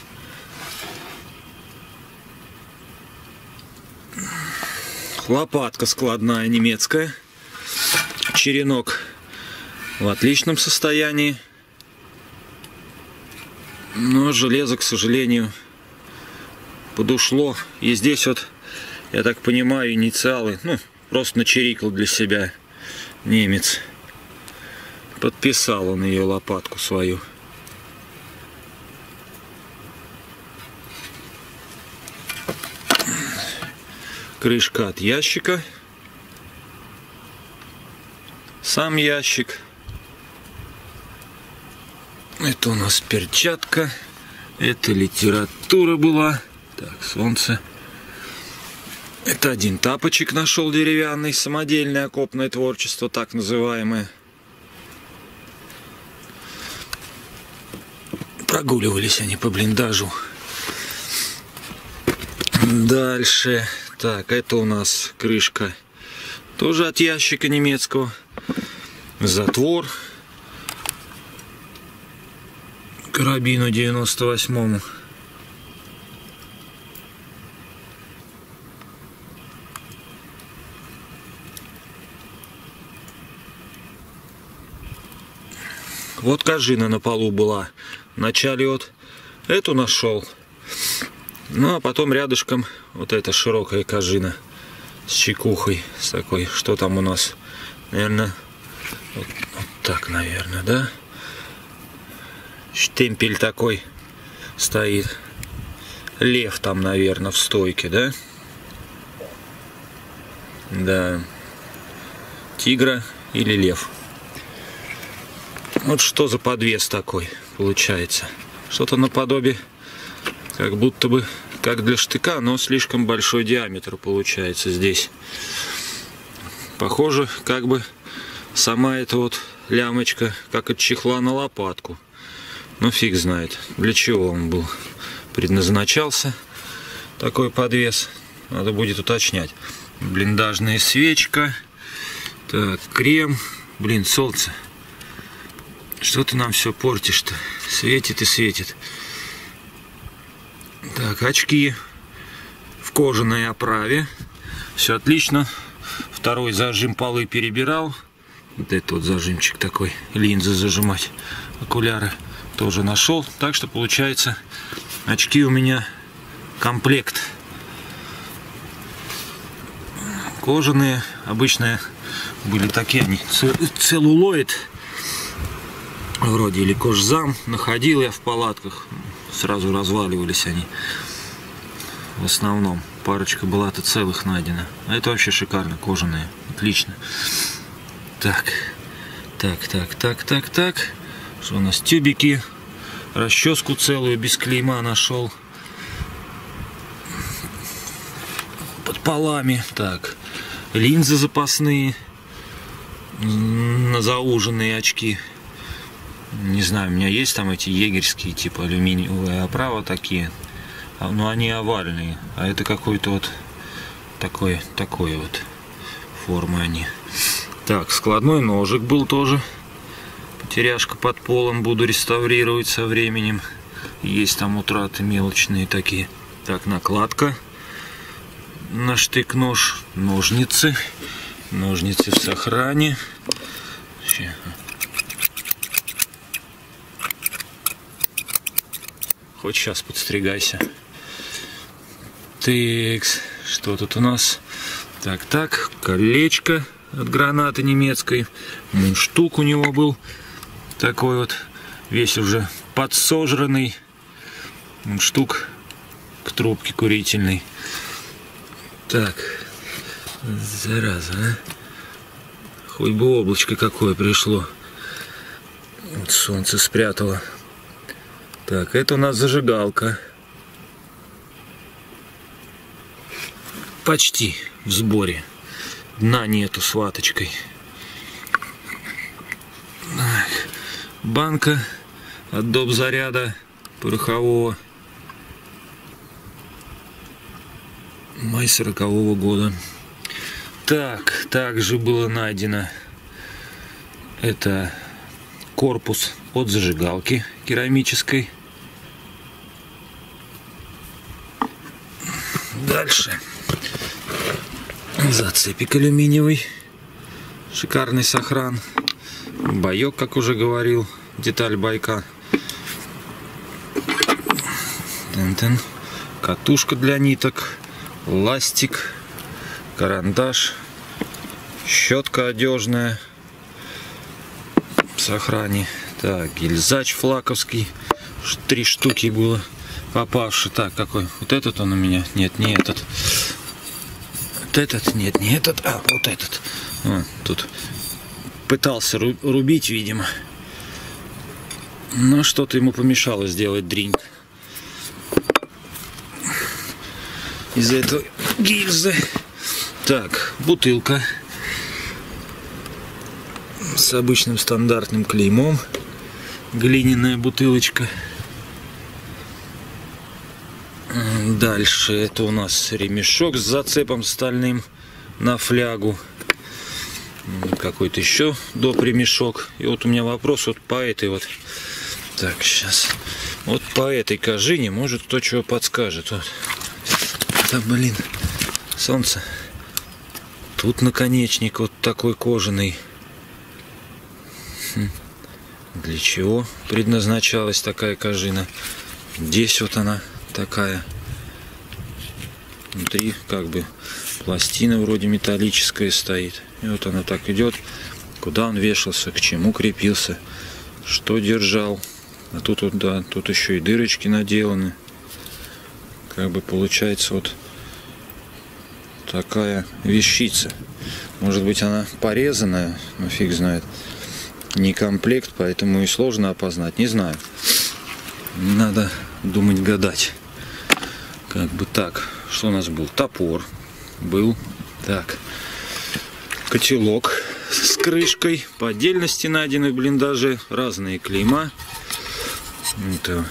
Лопатка складная немецкая. Черенок в отличном состоянии. Но железо, к сожалению, подушло. И здесь вот, я так понимаю, инициалы. Ну, просто начирикал для себя немец. Подписал он ее, лопатку свою. Крышка от ящика. Сам ящик. Это у нас перчатка. Это литература была. Так, солнце. Это один тапочек нашел деревянный, самодельное окопное творчество, так называемое. Прогуливались они по блиндажу. Дальше. Так, это у нас крышка тоже от ящика немецкого. Затвор. Карабину 98-му. Вот кожина на полу была. Вначале вот эту нашел. Ну, а потом рядышком вот эта широкая кожина с чекухой, с такой. Что там у нас? Наверное, вот так, наверное, да? Штемпель такой стоит. Лев там, наверное, в стойке, да? Да. Тигра или лев. Вот что за подвес такой получается. Что-то наподобие, как будто бы, как для штыка, но слишком большой диаметр получается здесь. Похоже, как бы сама эта вот лямочка, как от чехла на лопатку. Но фиг знает, для чего он был предназначался, такой подвес. Надо будет уточнять. Блиндажная свечка. Так, крем. Блин, солнце. Что ты нам все портишь-то? Светит и светит. Так, очки в кожаной оправе. Все отлично. Второй зажим полы перебирал. Вот этот вот зажимчик такой. Линзы зажимать. Окуляры тоже нашел. Так что получается, очки у меня комплект. Кожаные. Обычные были такие они. Целлулоид. Вроде или кожзам. Находил я в палатках. Сразу разваливались они. В основном. Парочка была-то целых найдена. А это вообще шикарно. Кожаные. Отлично. Так. Так. Что у нас? Тюбики. Расческу целую без клейма нашел. Под полами. Так. Линзы запасные. На зауженные очки. Не знаю, у меня есть там эти егерские типа алюминиевые оправы такие, но они овальные, а это какой-то вот такой вот формы они. Так, складной ножик был тоже. Потеряшка под полом, буду реставрировать со временем. Есть там утраты мелочные такие. Так, накладка на штык-нож, ножницы. Ножницы в сохране. Хоть сейчас подстригайся. Текс, что тут у нас? Так, колечко от гранаты немецкой. Мундштук у него был. Такой вот, весь уже подсожранный. Мундштук к трубке курительной. Так, зараза, а? Хоть бы облачко какое пришло. Вот солнце спрятало. Так, это у нас зажигалка. Почти в сборе. Дна нету с ваточкой. Так, банка от доп. Заряда порохового. Май 40-го года. Так, также было найдено это корпус от зажигалки керамической. Дальше зацепик алюминиевый, шикарный сохран, боек, как уже говорил, деталь байка, катушка для ниток, ластик, карандаш, щетка одежная в сохране. Так, гильзач флаковский, 3 штуки было попавший. Так, какой? Вот этот он у меня? Нет, не этот. Вот этот? Нет, не этот. А, вот этот. Тут пытался рубить, видимо. Но что-то ему помешало сделать дринь. Из-за этого гильзы. Так, бутылка с обычным стандартным клеймом. Глиняная бутылочка. Дальше это у нас ремешок с зацепом стальным на флягу. Какой-то еще доп. Ремешок. И вот у меня вопрос вот по этой вот. Так, сейчас. Вот по этой кожине, может, кто чего подскажет. Вот. Да, блин, солнце. Тут наконечник вот такой кожаный. Для чего предназначалась такая кожина? Здесь вот она такая. Внутри как бы пластина вроде металлическая стоит. И вот она так идет. Куда он вешался, к чему крепился, что держал. А тут вот, да, тут еще и дырочки наделаны. Как бы получается вот такая вещица. Может быть, она порезанная, но фиг знает. Не комплект, поэтому и сложно опознать. Не знаю. Надо думать, гадать. Как бы так. Что у нас был? Топор был. Так. Котелок с крышкой. По отдельности найдены в блиндаже. Разные клейма. Это.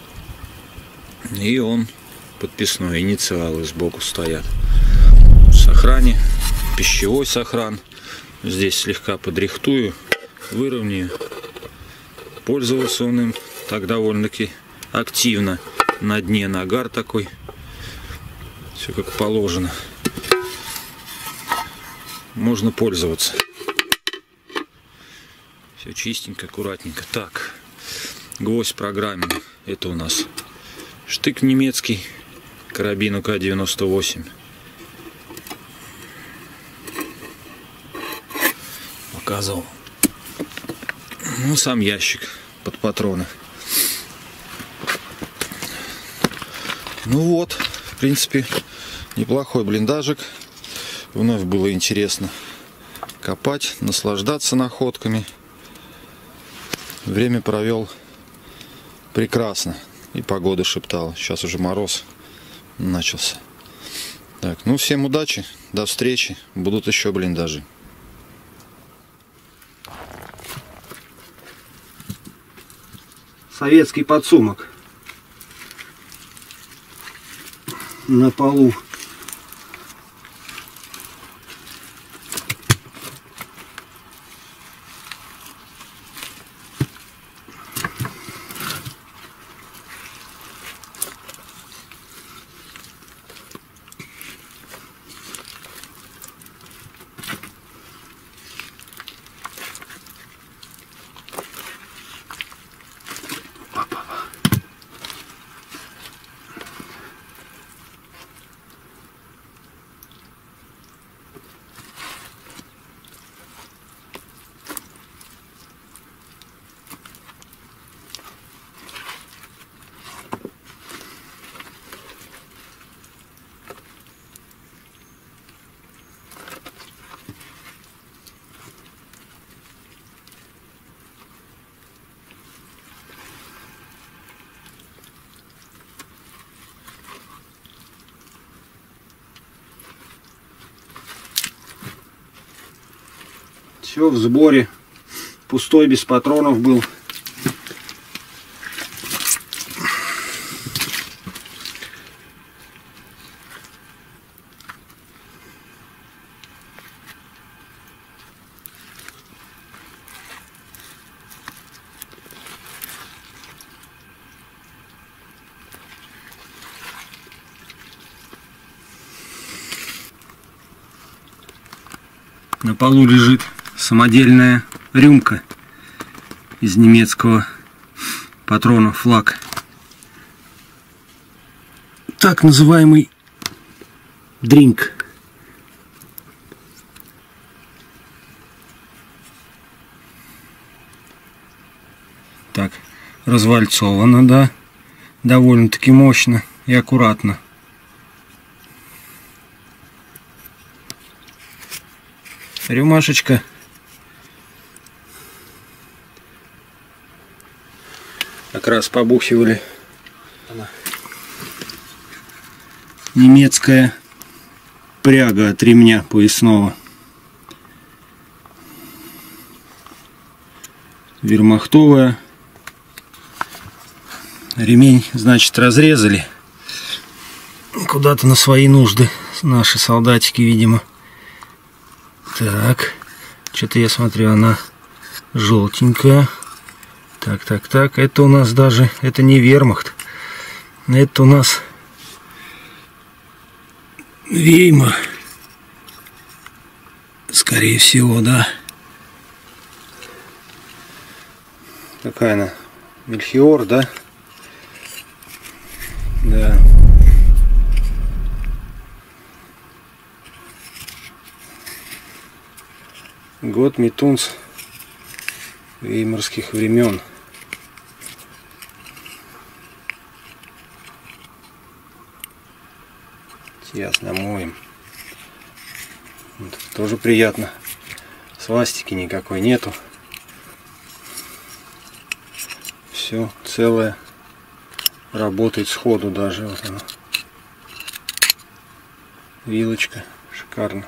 И он подписной. Инициалы сбоку стоят. В сохране. Пищевой сохран. Здесь слегка подрихтую. Выровняю. Пользовался он им так довольно-таки активно. На дне нагар такой. Все как положено. Можно пользоваться. Все чистенько, аккуратненько. Так. Гвоздь программный. Это у нас штык немецкий. Карабин УК-98. Показывал. Ну, сам ящик под патроны. Ну вот, в принципе, неплохой блиндажик. Вновь было интересно копать, наслаждаться находками. Время провел прекрасно. И погода шептала. Сейчас уже мороз начался. Так, ну всем удачи, до встречи. Будут еще блиндажи. советский подсумок на полу. Все в сборе. Пустой, без патронов был. На полу лежит самодельная рюмка из немецкого патрона флаг. Так называемый дринк. Так, развальцовано, да, довольно-таки мощно и аккуратно. Рюмашечка. Как раз побухивали. Немецкая пряга от ремня поясного. Вермахтовая. Ремень, значит, разрезали. Куда-то на свои нужды. Наши солдатики, видимо. Так, что-то я смотрю, она желтенькая. Так. Это у нас даже, это не вермахт. Это у нас Веймар. Скорее всего, да. Какая она? Мельхиор, да? Да. Год Митунц веймарских времен. Ясно, моем. Вот, тоже приятно. Свастики никакой нету. Все целое. Работает сходу даже. Вот оно. Вилочка. Шикарно.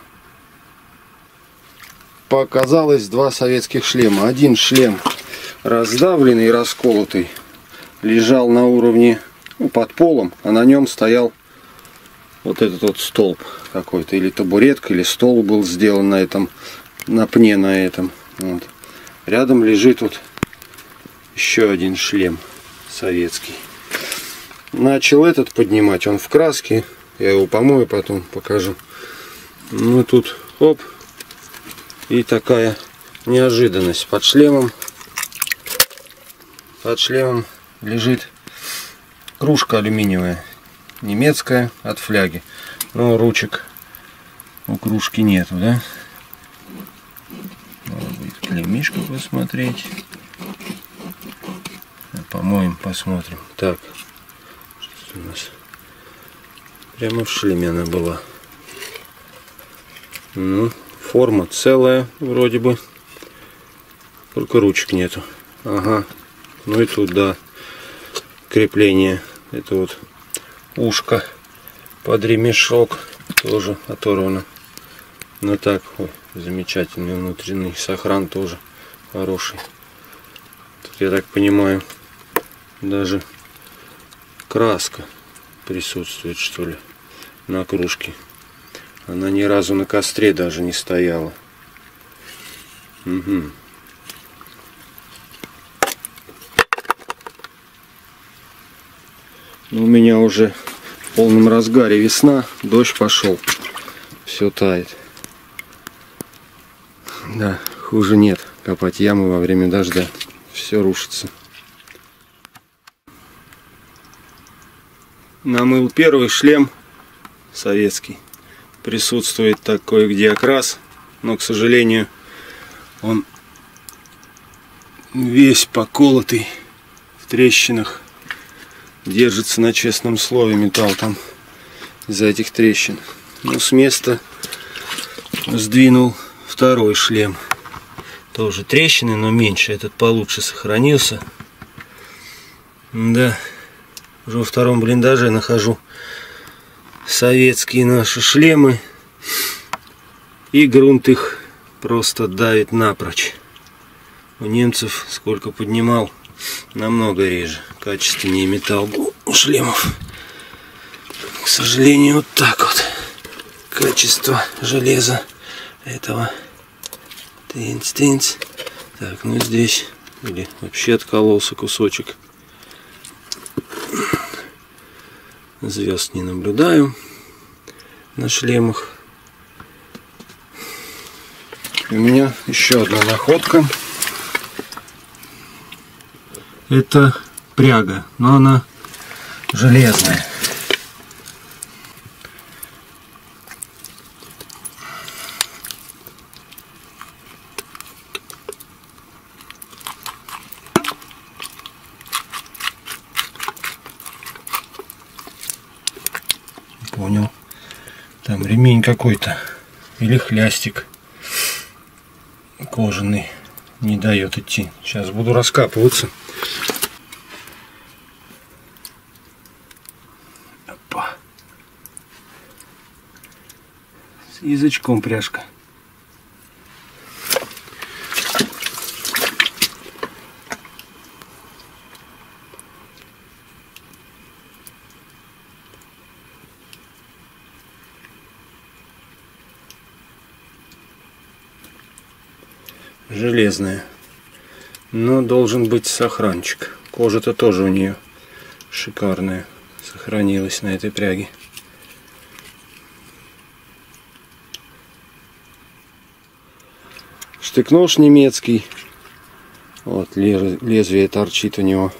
Показалось два советских шлема. Один шлем раздавленный и расколотый лежал на уровне, ну, под полом, а на нем стоял вот этот вот столб какой-то, или табуретка, или стол был сделан на этом, на пне на этом. Вот. Рядом лежит вот еще один шлем советский. Начал этот поднимать, он в краске, я его помою, потом покажу. Ну тут, оп. И такая неожиданность. Под шлемом лежит кружка алюминиевая, немецкая, от фляги. Но ручек у кружки нету, да? Надо будет клеймишку посмотреть. Помоем, посмотрим. Так, что у нас? Прямо в шлеме она была. Ну, форма целая, вроде бы. Только ручек нету. Ага. Ну и тут, да, крепление. Это вот ушко под ремешок. Тоже оторвано. Ну так, ой, замечательный внутренний сохран тоже хороший. Тут, я так понимаю, даже краска присутствует, что ли, на кружке. Она ни разу на костре даже не стояла. Угу. У меня уже в полном разгаре весна, дождь пошел, все тает. Да, хуже нет копать ямы во время дождя, все рушится. Намыл первый шлем советский. Присутствует такой где окрас, но, к сожалению, он весь поколотый в трещинах. Держится на честном слове металл там из-за этих трещин. Ну, с места сдвинул второй шлем. Тоже трещины, но меньше. Этот получше сохранился. Да, уже во втором блиндаже нахожу советские наши шлемы. И грунт их просто давит напрочь. У немцев сколько поднимал, намного реже, качественнее металл был у шлемов. К сожалению, вот так вот качество железа этого. Тынц. Так, ну здесь или вообще откололся кусочек. Звезд не наблюдаю на шлемах. У меня еще одна находка. Это пряга, но она железная. Понял. Там ремень какой-то или хлястик кожаный не дает идти. Сейчас буду раскапываться. Опа. С язычком пряжка. Железная, но должен быть сохранчик. Кожа-то тоже у нее шикарная сохранилась на этой пряге. Штык-нож немецкий. Вот лезвие торчит у него.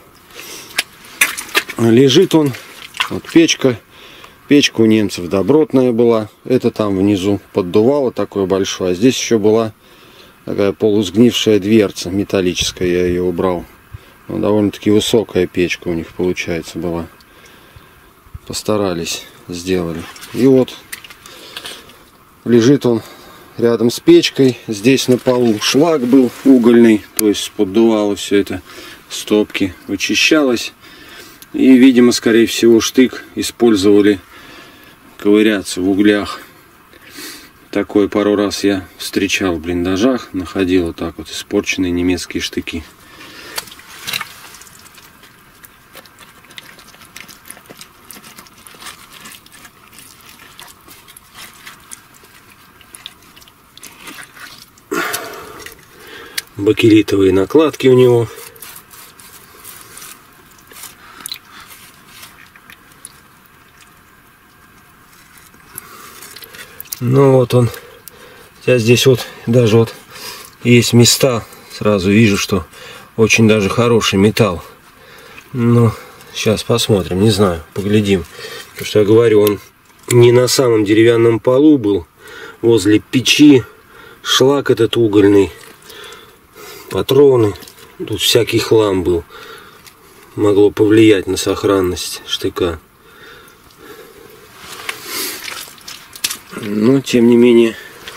Лежит он. Вот печка. Печка у немцев добротная была. Это там внизу поддувало такое большое. А здесь еще была такая полусгнившая дверца металлическая, я ее убрал. Но довольно-таки высокая печка у них получается была. Постарались, сделали. И вот лежит он рядом с печкой. Здесь на полу шлак был угольный, то есть поддувало все это, стопки вычищалось. И, видимо, скорее всего, штык использовали ковыряться в углях. Такое пару раз я встречал в блиндажах, находил вот так вот испорченные немецкие штыки. Бакелитовые накладки у него. Ну вот он. Я здесь вот даже вот есть места, сразу вижу, что очень даже хороший металл. Ну, сейчас посмотрим, не знаю, поглядим. Потому что я говорю, он не на самом деревянном полу был, возле печи, шлак этот угольный, патроны, тут всякий хлам был. Могло повлиять на сохранность штыка. Но, тем не менее,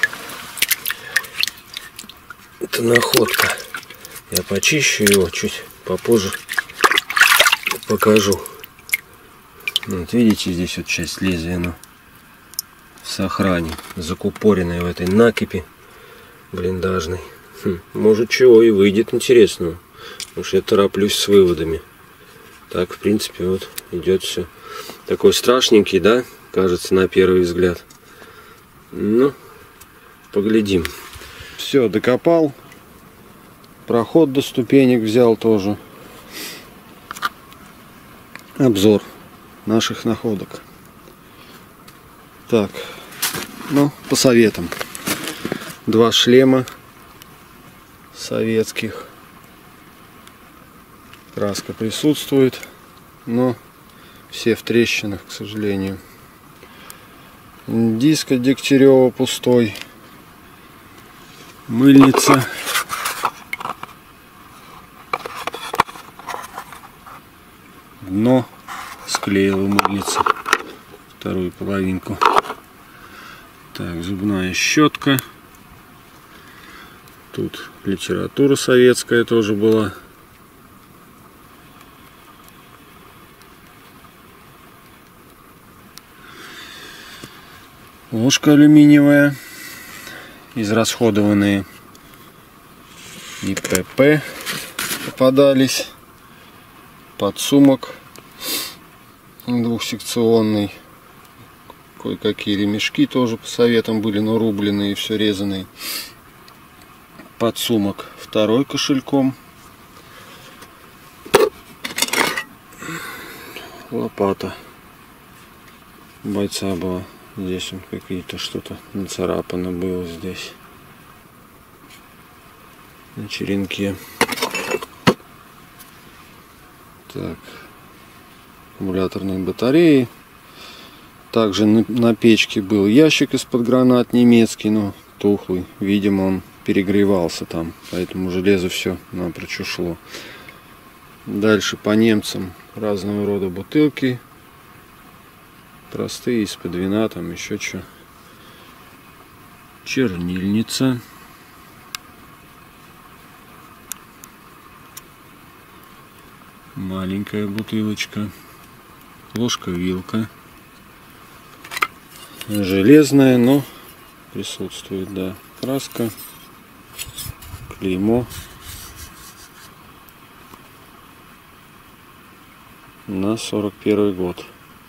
это находка. Я почищу его чуть попозже, покажу. Вот видите, здесь вот часть лезвия, но в сохране, закупоренная в этой накипи блиндажной. Может, чего и выйдет интересного. Потому что я тороплюсь с выводами. так, в принципе, вот идет все. Такой страшненький, да, кажется, на первый взгляд. Ну, поглядим. Все, докопал. Проход до ступенек взял тоже. Обзор наших находок. Так, ну, по советам. 2 шлема советских. Краска присутствует, но все в трещинах, к сожалению. Диск от Дегтярева пустой. Мыльница. Дно склеила мыльница. Вторую половинку. Так, зубная щетка. Тут литература советская тоже была. Ложка алюминиевая. Израсходованные ИПП попадались. Подсумок двухсекционный. Кое-какие ремешки тоже по советам были, но рубленые, все резаные. Подсумок второй кошельком. Лопата бойца была. Здесь он какие-то что-то нацарапано было здесь. На черенке. Так. Аккумуляторные батареи. Также на печке был ящик из-под гранат немецкий, но тухлый. Видимо, он перегревался там, поэтому железо все напрочь ушло. Дальше по немцам разного рода бутылки. Простые, из-под вина, там еще что. Чернильница. Маленькая бутылочка. Ложка-вилка. Железная, но присутствует, да. Краска. Клеймо. На 41 год.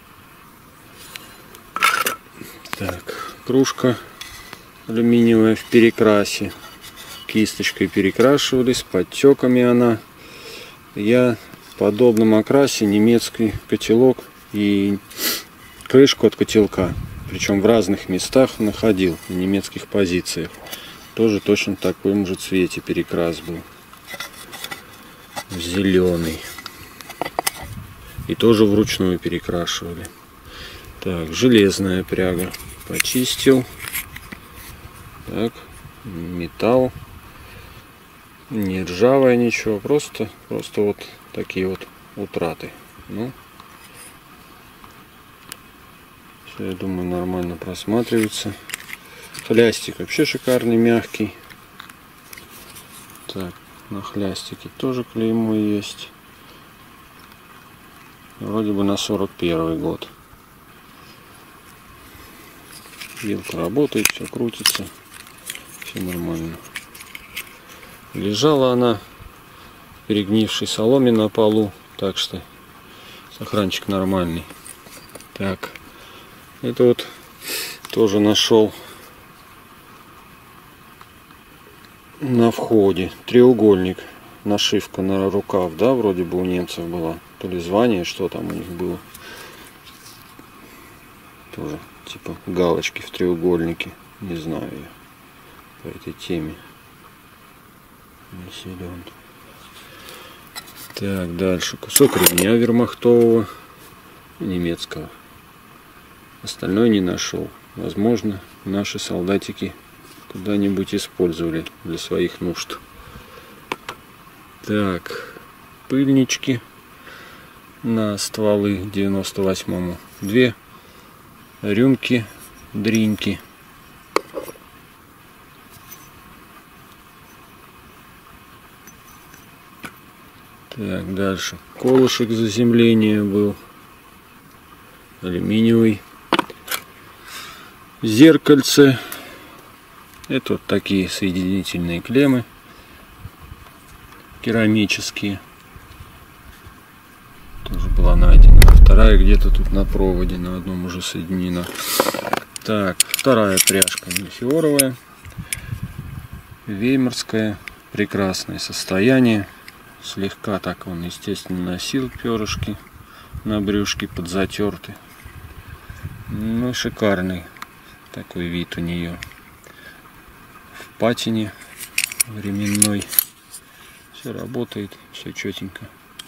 Так, кружка алюминиевая в перекрасе. Кисточкой перекрашивали, с подтеками она. Я в подобном окрасе немецкий котелок и крышку от котелка, причем в разных местах, находил, на немецких позициях. Тоже точно в таком же цвете перекрас был. Зеленый. И тоже вручную перекрашивали. Так, железная пряга. Почистил. Так, металл. Не ржавая ничего, просто вот такие вот утраты. Ну, все, я думаю, нормально просматривается. Хлястик вообще шикарный, мягкий. Так, на хлястике тоже клеймо есть. Вроде бы на 41 год. Вилка работает, все крутится, все нормально. Лежала она в перегнившей соломе на полу, так что сохранчик нормальный. Так, это вот тоже нашел на входе треугольник, нашивка на рукав, да, вроде бы у немцев была, то ли звание, что там у них было. Тоже типа галочки в треугольнике, не знаю я по этой теме, не силен. Так, дальше кусок ремня вермахтового немецкого. Остальное не нашел. Возможно, наши солдатики куда-нибудь использовали для своих нужд. Так, пыльнички на стволы 98-му. 2 рюмки, дринки. Так, дальше. Колышек заземления был. Алюминиевый. Зеркальце. Это вот такие соединительные клеммы. Керамические. Тоже была найдена. Вторая где-то тут на проводе, на одном уже соединена. Так, вторая пряжка мельхиоровая. Веймарская. Прекрасное состояние. Слегка так он, естественно, носил перышки на брюшке, подзатерты. Ну, шикарный такой вид у нее. В патине временной. Все работает, все четенько.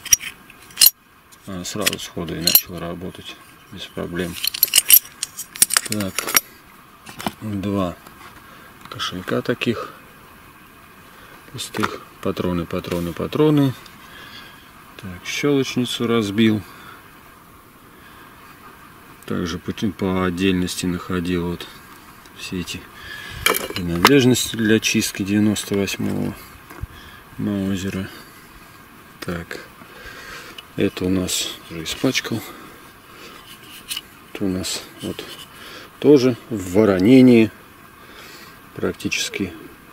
Сразу сходу и начал работать без проблем. Так, 2 кошелька таких пустых. Патроны. Так, щелочницу разбил. Также по отдельности находил вот все эти принадлежности для чистки 98-го маузера. Так, это у нас уже испачкал. Это у нас вот тоже в воронении практически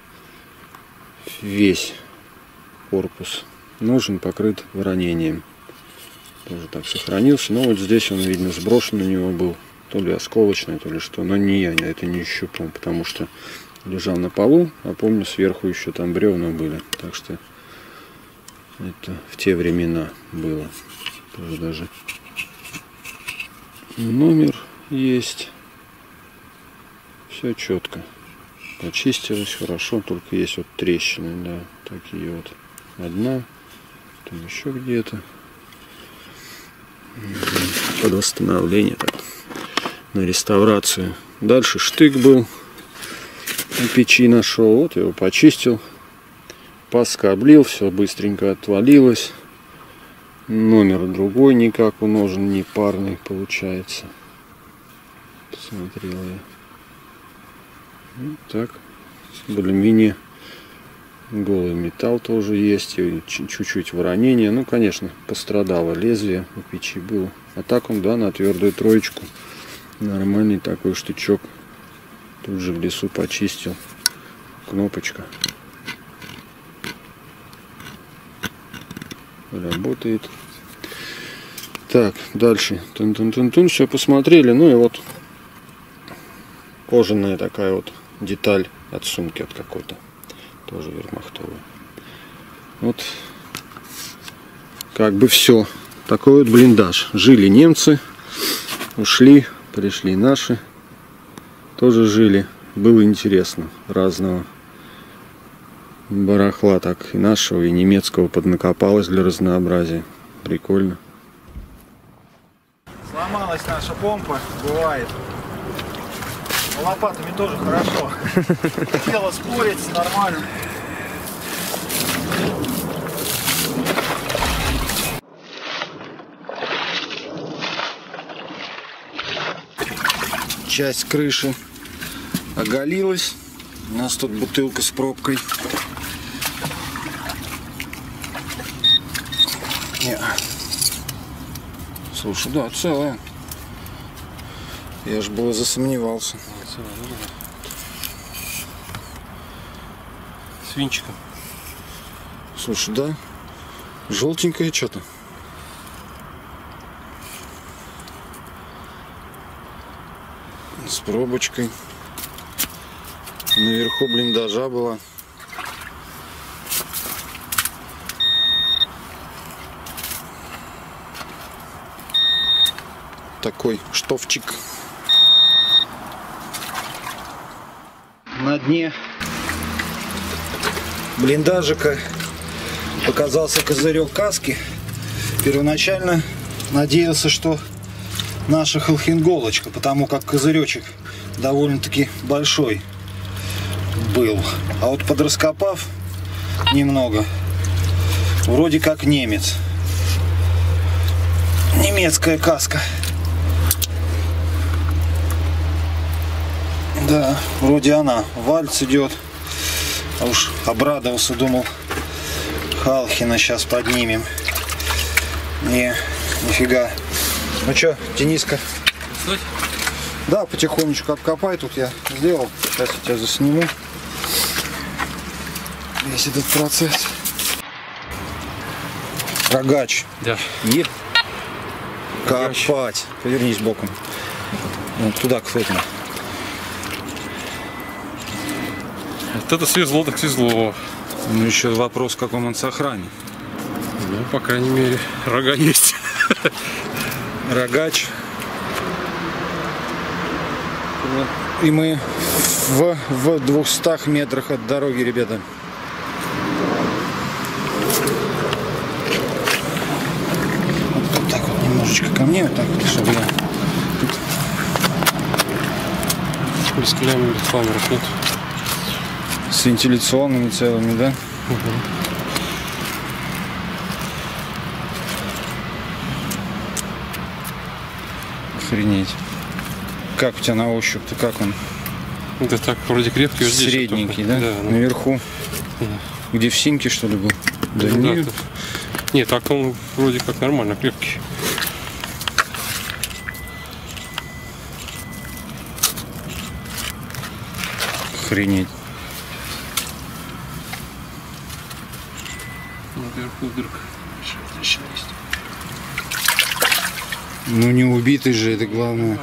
весь корпус ножен покрыт воронением. Тоже так сохранился. Но вот здесь он, видно, сброшен у него был. То ли осколочный, то ли что. Но не я это не щупал, потому что лежал на полу. А помню, сверху еще там бревна были. Так что это в те времена было. Тоже даже номер есть. Все четко. Почистилось хорошо, только есть вот трещины, да, такие вот. Одна, там еще где-то. Под восстановление, так, на реставрацию. Дальше штык был на печи нашел, вот его почистил, поскоблил, все быстренько отвалилось. Номер другой, никак у ножен не парный получается. Посмотрел я. Вот так, более-менее голый металл тоже есть, и чуть-чуть воронение. Ну, конечно, пострадало лезвие у печи было. А так он, да, на твердую троечку. Нормальный такой штычок. Тут же в лесу почистил. Кнопочка. Работает. Так, дальше. Тун-тун-тун-тун. Все посмотрели. Ну и вот кожаная такая вот деталь от сумки от какой-то. Тоже вермахтовая. Вот как бы все. Такой вот блиндаж. Жили немцы, ушли, пришли наши. Тоже жили. Было интересно. Разного барахла так и нашего, и немецкого поднакопалось для разнообразия. Прикольно. Сломалась наша помпа, бывает. Лопатами тоже хорошо. Дело спорить нормально. Часть крыши оголилась. У нас тут бутылка с пробкой. Слушай, да, целая. Я ж было засомневался. С винчиком. Слушай, да, желтенькое что-то. С пробочкой. Наверху блиндажа была. Такой штофчик. На дне блиндажика показался козырек каски. Первоначально надеялся, что наша холхенголочка, потому как козыречек довольно-таки большой был. А вот подраскопав немного, вроде как немец. Немецкая каска. Да, вроде она. Вальц идет. А уж обрадовался, думал, Халхина сейчас поднимем. Не, нифига. Ну что, Дениска? Снуть? Да, потихонечку обкопай. Тут я сделал. Сейчас я тебя засниму. Весь этот процесс. Рогач. Да. Копать. Повернись боком. Вот туда, к фоту. Вот это свезло, так свезло. Ну, еще вопрос, в каком он сохране. Ну, по крайней мере, рога есть. Рогач. И мы в 200 метрах от дороги, ребята. Вот так вот немножечко ко мне, вот так вот, чтобы я... Без камеров нет. С вентиляционными целыми, да? Охренеть. Как у тебя на ощупь-то, как он? Это так, вроде крепкий. Здесь Средненький, да? Да, ну. Наверху. Да. Где в синке, что ли, был? Да, Ну, нет. да, нет, так он вроде как нормально, крепкий. Охренеть. Наверху дырка. Еще есть. Ну не убитый же, это главное.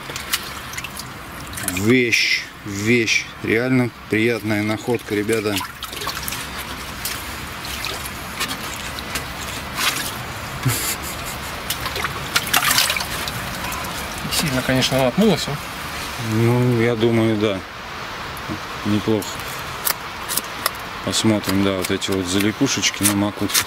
Вещь. Реально приятная находка, ребята. Сильно, конечно, она отмылась, а? Ну, я думаю, да. Неплохо. Посмотрим, да, вот эти вот залипушечки на макушке.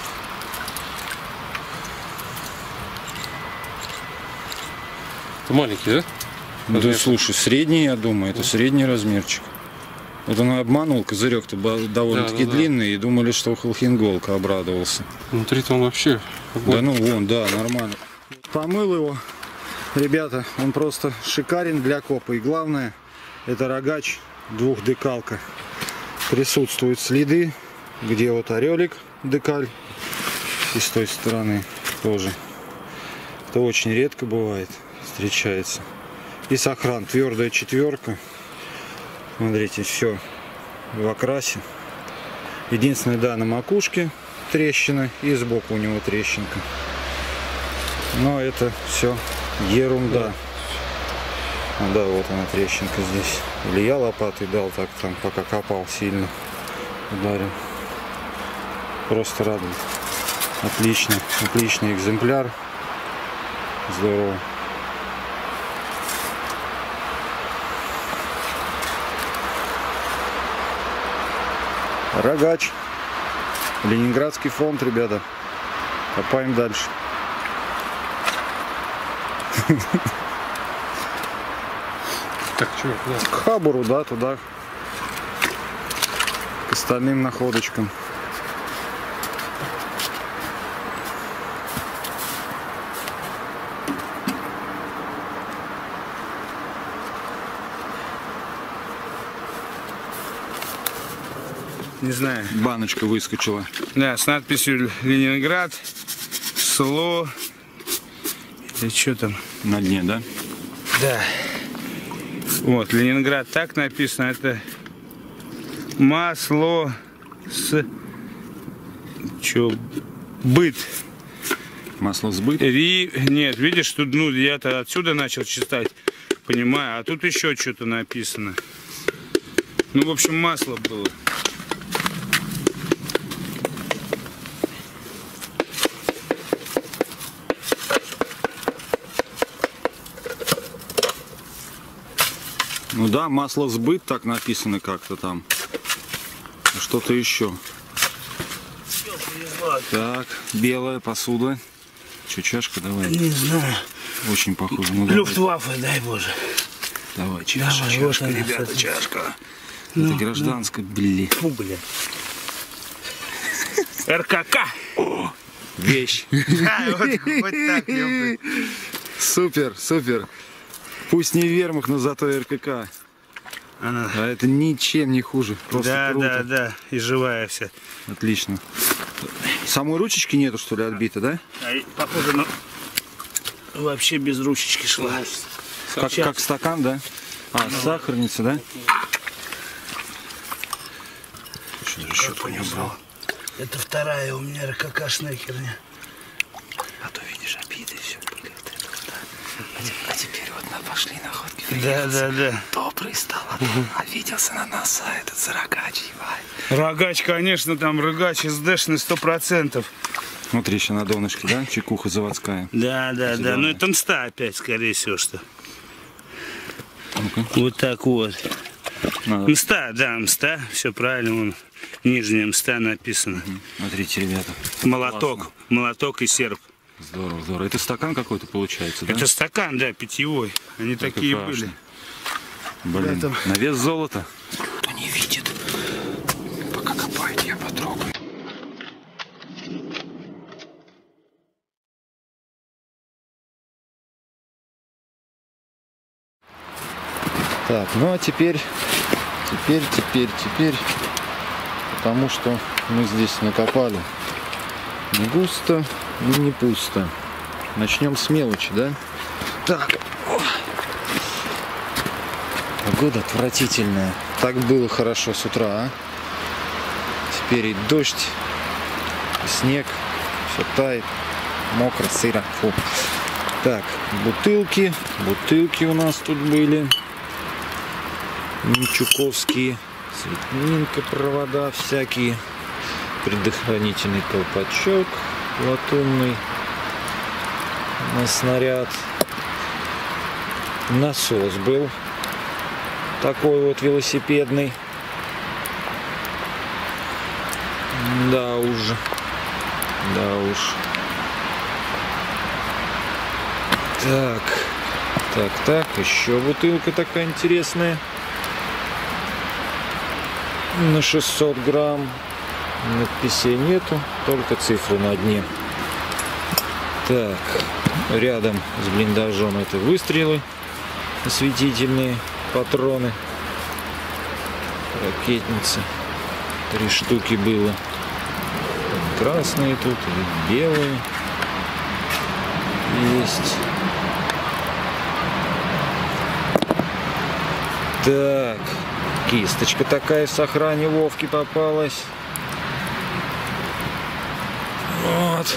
Это маленький, да? Да, слушай, средний, я думаю, это средний размерчик. Вот он обманул, козырек-то довольно-таки длинный, и думали, что Холхенголка, обрадовался. Внутри-то он вообще... Да ну вон, да, нормально. Помыл его, ребята, он просто шикарен для копа. И главное, это рогач двухдекалка. Присутствуют следы, где вот орелик декаль, и с той стороны тоже. Это очень редко бывает, встречается. И сохран, твердая четверка. Смотрите, все в окрасе. Единственное, да, на макушке трещина, и сбоку у него трещинка. Но это все ерунда. А, да, вот она трещинка здесь. Или я лопатой дал, так там, пока копал, сильно ударил. Просто радует. Отлично, отличный экземпляр. Здорово. Рогач. Ленинградский фронт, ребята. Копаем дальше. Так, что? Да. К Хабуру, да, туда. К остальным находочкам. Не знаю. Баночка выскочила. Да, с надписью Ленинград, СЛО. Или что там? На дне, да? Да. Вот, Ленинград так написано. Это масло с... Чё? Быт. Масло сбыт. Нет, видишь, тут, ну, я-то отсюда начал читать, понимаю, а тут еще что-то написано. Ну, в общем, масло было. Ну да, масло сбыт, так написано как-то там. Что-то еще. Так, белая посуда. Че, чашка, давай. Не знаю. Очень похоже. Ну, давай. Люфтваффе, дай боже. Давай, чашка, Давай, чашка, вот она, ребята, кстати. чашка. Это гражданская, блин. Фу, бля. РКК. Вещь. Вот так, ёпта. Супер, супер. Пусть не вермахт, но зато РКК. Она... А это ничем не хуже. Просто Да, круто. да, и живая вся. Отлично. Самой ручечки нету, что ли, отбита, да? Похоже, но вообще без ручечки шла. Как стакан, да? А, сахарница, да? Что решетку не убрал? Это вторая у меня РККшная херня. А то видишь, обиды все были. Вот это. А теперь вот пошли находки. Да. Добрый стал. Обиделся на нас, а этот за рогач, Рогач, конечно, там рогач СДшный 100%. Смотри, еще на донышке, да? Чекуха заводская. Да. Ну это мста опять, скорее всего, что. Ну-ка. Вот так вот. Надо. Мста, все правильно, вон нижняя мста написано. Смотрите, ребята. Молоток и серп. Здорово. Это стакан какой-то получается, да? Это стакан, да, питьевой. Они такие были. Блин, на вес золота. Кто не видит, пока копает, я потрогаю. Так, ну а теперь, потому что мы здесь накопали не густо и не пусто. Начнем с мелочи, да? Так. Погода отвратительная. Так было хорошо с утра, а? Теперь и дождь, и снег, все тает, мокро, сыро. Фу. Так, бутылки у нас тут были. Мичуковские, цветнинка, провода всякие, предохранительный колпачок латунный на снаряд, насос был такой вот велосипедный, да уж, так, еще бутылка такая интересная. На 600 грамм. Надписей нету, только цифры на дне. Так, рядом с блиндажом это выстрелы осветительные, патроны, ракетницы. 3 штуки было. Красные тут, и белые есть. Так. Кисточка такая в сохране Вовки попалась. Вот.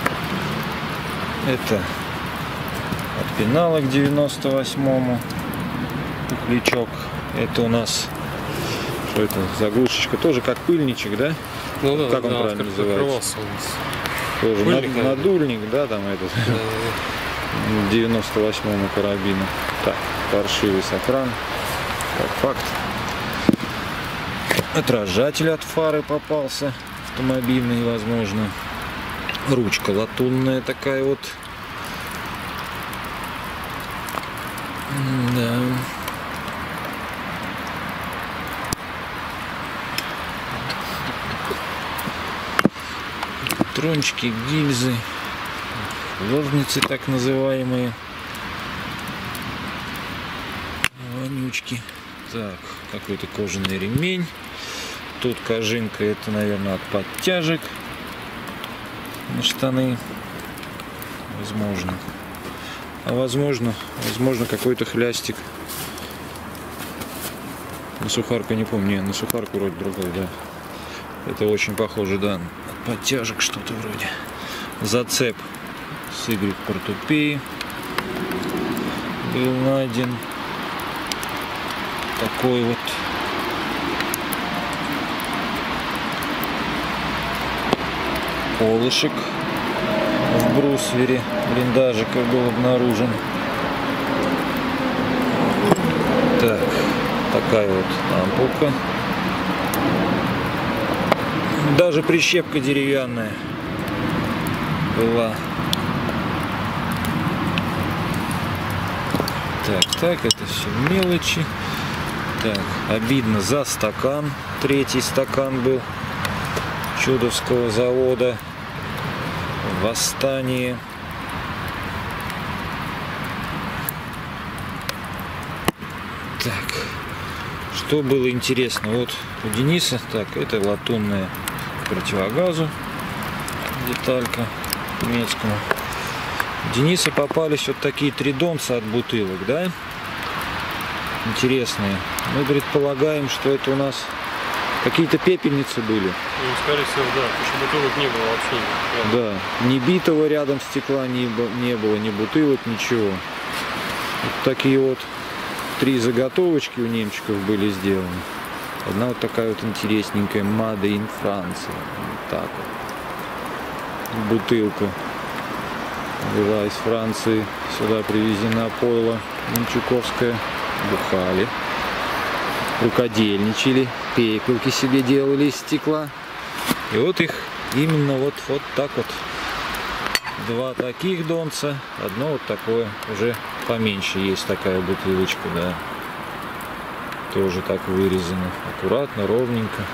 Это от пенала к 98-му. Тухлячок. Это у нас, что это, заглушечка, тоже как пыльничек, да? Ну да, как он правильно называется? Тоже надульник, да, там этот. 98-му карабину. Так, паршивый сохран. Как факт. Отражатель от фары попался, автомобильный, возможно. Ручка латунная такая вот. Да. Патрончики, гильзы, ложницы так называемые. Вонючки. Так, какой-то кожаный ремень. Тут кожинка, это, наверное, от подтяжек на штаны. Возможно. А возможно какой-то хлястик. На сухарку не помню. Не, на сухарку вроде другой, да. Это очень похоже, да. От подтяжек что-то вроде. Зацеп с Y-портупеи был найден. Такой вот. Колышек в брусвере блиндажика был обнаружен. Так, такая вот ампулка. Даже прищепка деревянная была. Так, это все мелочи. Так, обидно за стакан. 3-й стакан был Чудовского завода. Восстание. Так, что было интересно, вот у Дениса, так, это латунная к противогазу деталька немецкому. У Дениса попались вот такие 3 донца от бутылок, да, интересные. Мы предполагаем, что это у нас какие-то пепельницы были. Ну, скорее всего, да, потому что бутылок не было вообще. Да, ни битого рядом стекла не было, ни бутылок, ничего. Вот такие вот 3 заготовочки у немчиков были сделаны. Одна вот такая вот интересненькая Made in France. Вот так вот. Бутылка была из Франции. Сюда привезена пойло немчуковское. Бухали. Рукодельничали. Пепелки себе делали из стекла. И вот их именно вот так вот. 2 таких донца. Одно вот такое уже поменьше. Есть такая бутылочка, да. Тоже так вырезано. Аккуратно, ровненько.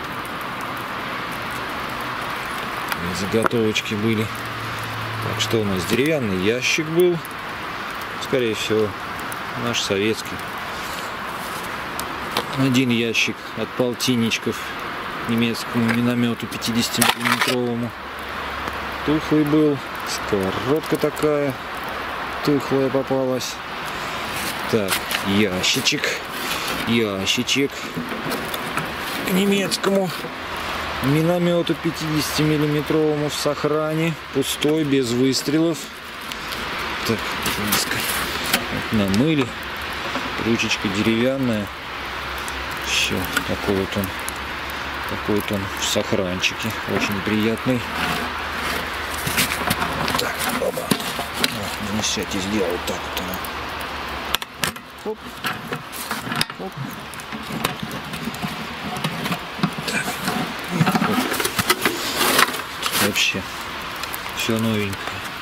И заготовочки были. Так, что у нас? Деревянный ящик был. Скорее всего, наш советский. 1 ящик от полтинничков немецкому миномету 50-миллиметровому. Тухлый был. Сковородка такая тухлая попалась. Так, ящичек к немецкому миномету 50-миллиметровому в сохране, пустой, без выстрелов. Так, низко. Вот намыли. Ручечка деревянная. Все, такой вот он в сохранчике, очень приятный. Так, оба. Не сядьте, сделал вот так вот. Оп. Оп. Так. Оп. Тут вообще все новенькое.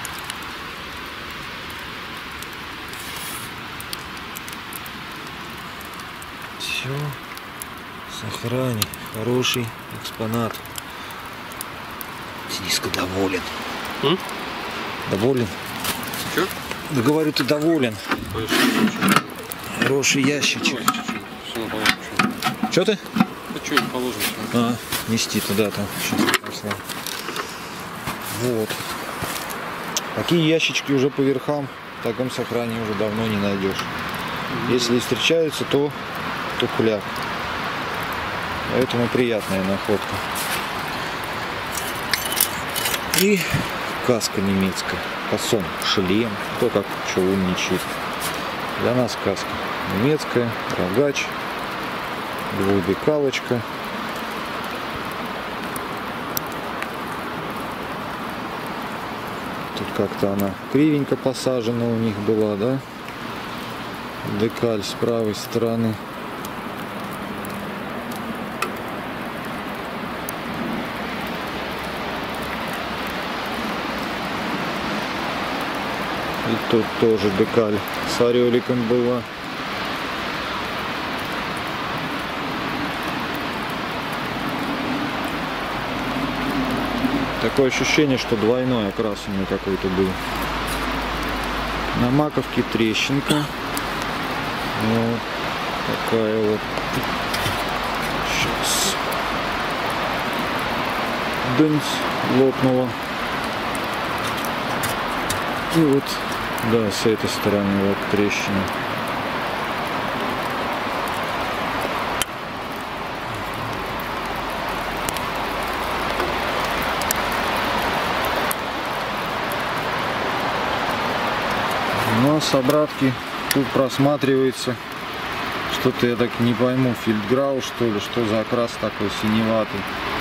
Все в сохране. Хороший экспонат. Дениска доволен. Доволен? Чё? Да говорю, ты доволен. Хороший ящичек. Что ты? Да что, не положено. А, нести туда там. Сейчас. Вот. Такие ящички уже по верхам в таком сохранении уже давно не найдешь. Если встречаются, то хляк. Поэтому приятная находка. И каска немецкая. Кассон, шлем. Кто как что умничает. Для нас каска немецкая. Рогач. Двухдекалочка. Тут как-то она кривенько посажена у них была, да? Декаль с правой стороны. И тут тоже декаль с ореликом была. Такое ощущение, что двойной окрас у него какой-то был. На маковке трещинка. Вот такая вот. Сейчас. Дынц лопнула. И вот, да, с этой стороны вот трещина. Но с обратки тут просматривается что-то, я так не пойму, фельдграу что ли, что за окрас такой синеватый.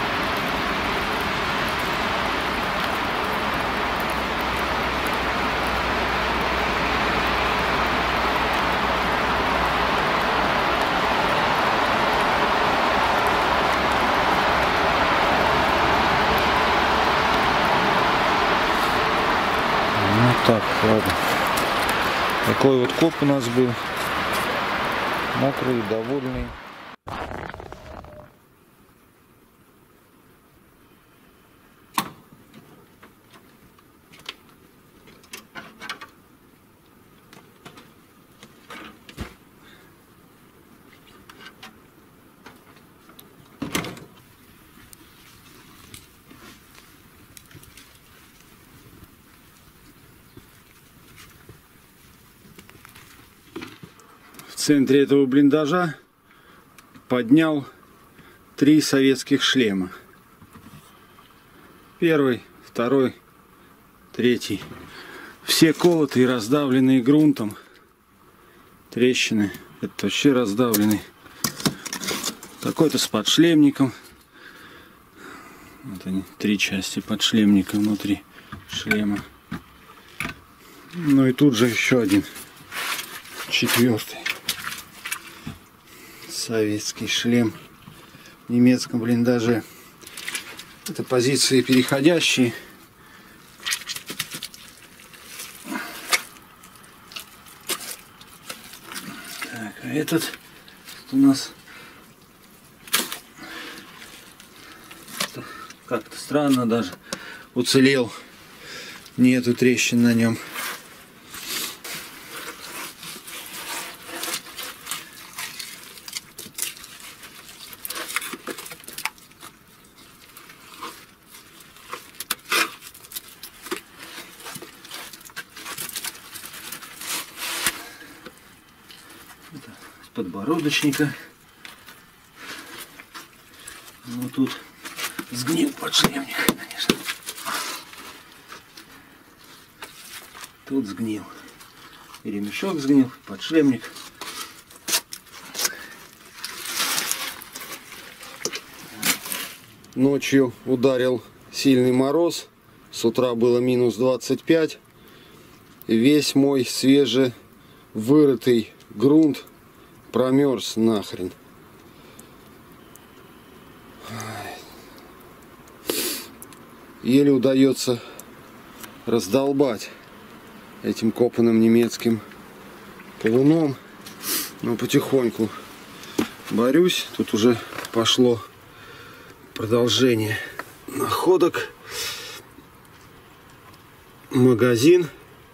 Ну так, ладно. Такой вот коп у нас был. Мокрый, довольный. В центре этого блиндажа поднял 3 советских шлема. Первый, второй, третий. Все колотые, раздавленные грунтом. трещины. Это вообще раздавленный. Такой-то с подшлемником. Вот они, 3 части подшлемника внутри шлема. Ну и тут же еще один, 4-й. Советский шлем в немецком блиндаже. Это позиции переходящие. Так, а этот у нас как-то странно даже уцелел. Нету трещин на нем. Подбородочника. Ну тут сгнил подшлемник, конечно. Тут сгнил. И ремешок сгнил, подшлемник. Ночью ударил сильный мороз. С утра было минус 25. И весь мой свежевырытый грунт промерз нахрен. Еле удается раздолбать этим копанным немецким полуном. Но потихоньку борюсь. Тут уже пошло продолжение находок. Магазин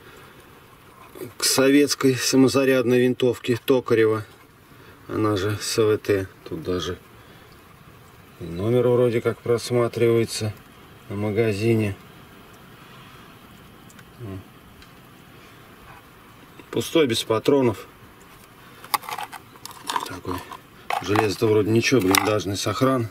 к советской самозарядной винтовке Токарева. Она же СВТ. Тут даже номер вроде как просматривается на магазине. Пустой, без патронов. Такой. Железо-то вроде ничего, блиндажный сохран.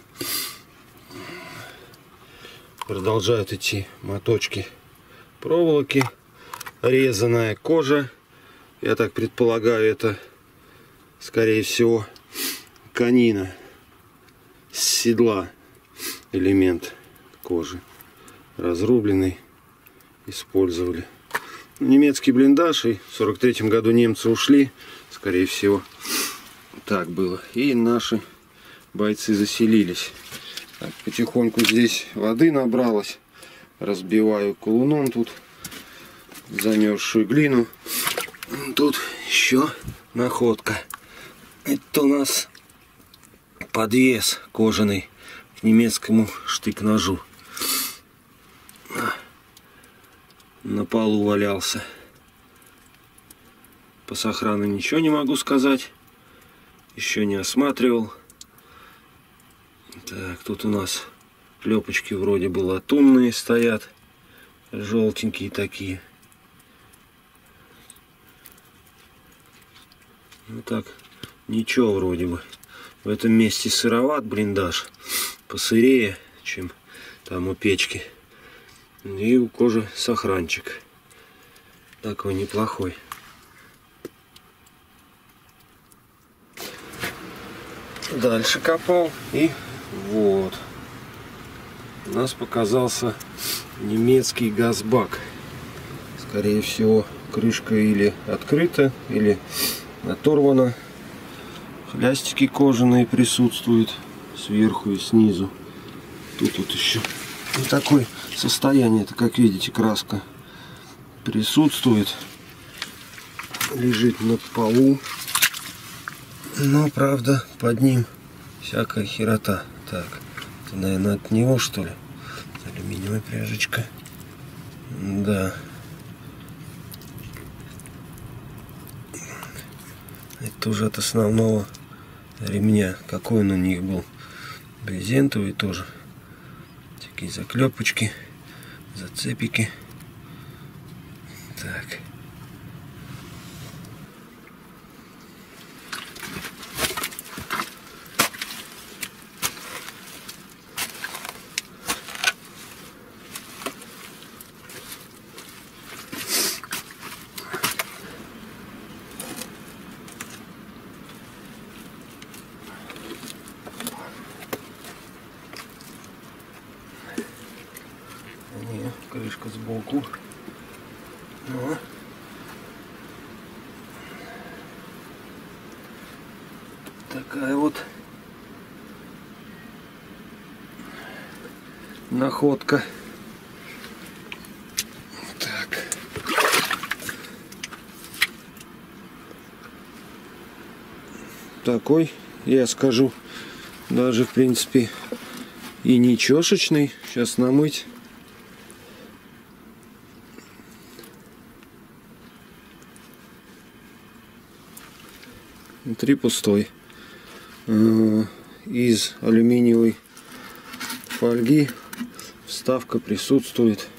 Продолжают идти моточки проволоки. Резаная кожа. Я так предполагаю, это скорее всего конина с седла. Элемент кожи. Разрубленный. Использовали. Немецкий блиндаж. И в 43-м году немцы ушли. Скорее всего так было. И наши бойцы заселились. Так, потихоньку здесь воды набралось. Разбиваю колуном тут замерзшую глину. Тут еще находка. Это у нас подвес кожаный к немецкому штык-ножу. На полу валялся. По сохрану ничего не могу сказать. Еще не осматривал. Так, тут у нас клепочки вроде бы латунные стоят. Желтенькие такие. Ну так, ничего вроде бы. В этом месте сыроват блиндаж. Посырее, чем там у печки. И у кожи сохранчик. Такой неплохой. Дальше копал. И вот. У нас показался немецкий газбак. Скорее всего, крышка или открыта, или оторвана. Хлястики кожаные присутствуют сверху и снизу. Тут вот еще вот такое состояние. Это, как видите, краска присутствует. Лежит на полу. Но, правда, под ним всякая херота. Так, это, наверное, от него, что ли? Алюминиевая пряжечка. Да. Это уже от основного ремня. Какой он у них был? Брезентовый тоже. Такие заклепочки, зацепики. Так. крышка сбоку. Ну. Такая вот находка. Так. Такой, я скажу, даже в принципе и не чешечный. Сейчас намыть. Внутри пустой. Из алюминиевой фольги вставка присутствует.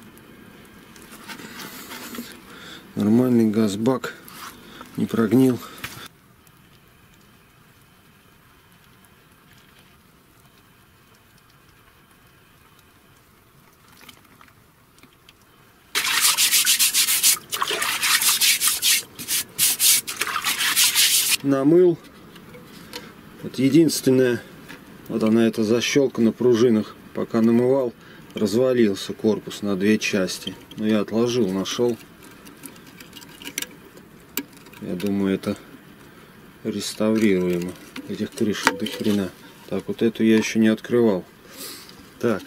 Нормальный газбак, не прогнил. Намыл. Вот единственное, вот она, эта защелка на пружинах, пока намывал, развалился корпус на две части. Но я отложил, нашел. Я думаю, это реставрируемо. Этих крышек до хрена. Так, вот эту я еще не открывал. Так.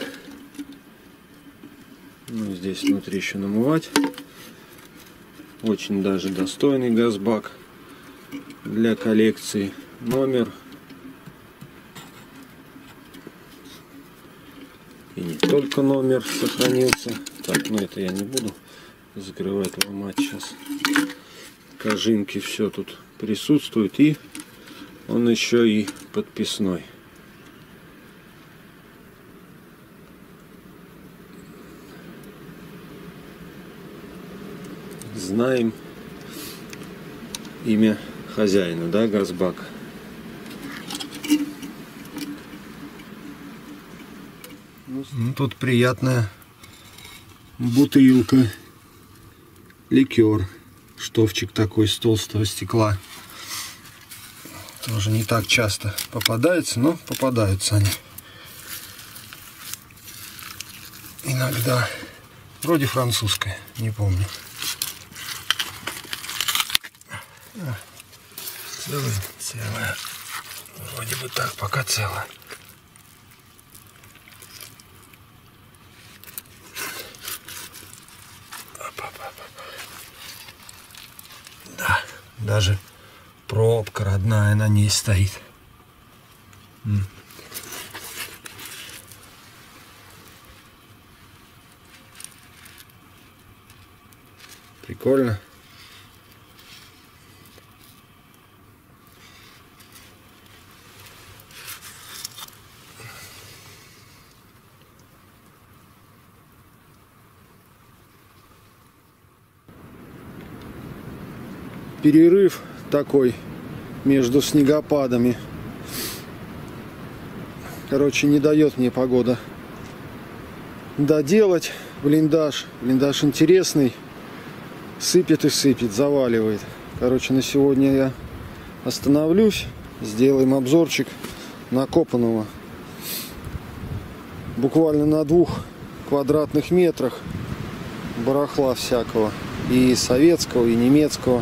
Ну, здесь внутри еще намывать. Очень даже достойный газбак для коллекции. Номер. И не только номер сохранился. Так, ну это я не буду закрывать, ломать сейчас. Кожинки, все тут присутствует. И он еще и подписной. Знаем имя хозяина, да, газбак. Ну, тут приятная бутылка, ликер, штофчик такой из толстого стекла. Тоже не так часто попадается, но попадаются они иногда. Вроде французская, не помню. Целая. Вроде бы так, пока целая. Да, даже пробка родная на ней стоит. Прикольно. Перерыв такой между снегопадами. Короче, не дает мне погода доделать блиндаж. Блиндаж интересный. Сыпет и сыпет, заваливает. Короче, на сегодня я остановлюсь. Сделаем обзорчик накопанного. Буквально на 2 квадратных метрах барахла всякого. И советского, и немецкого.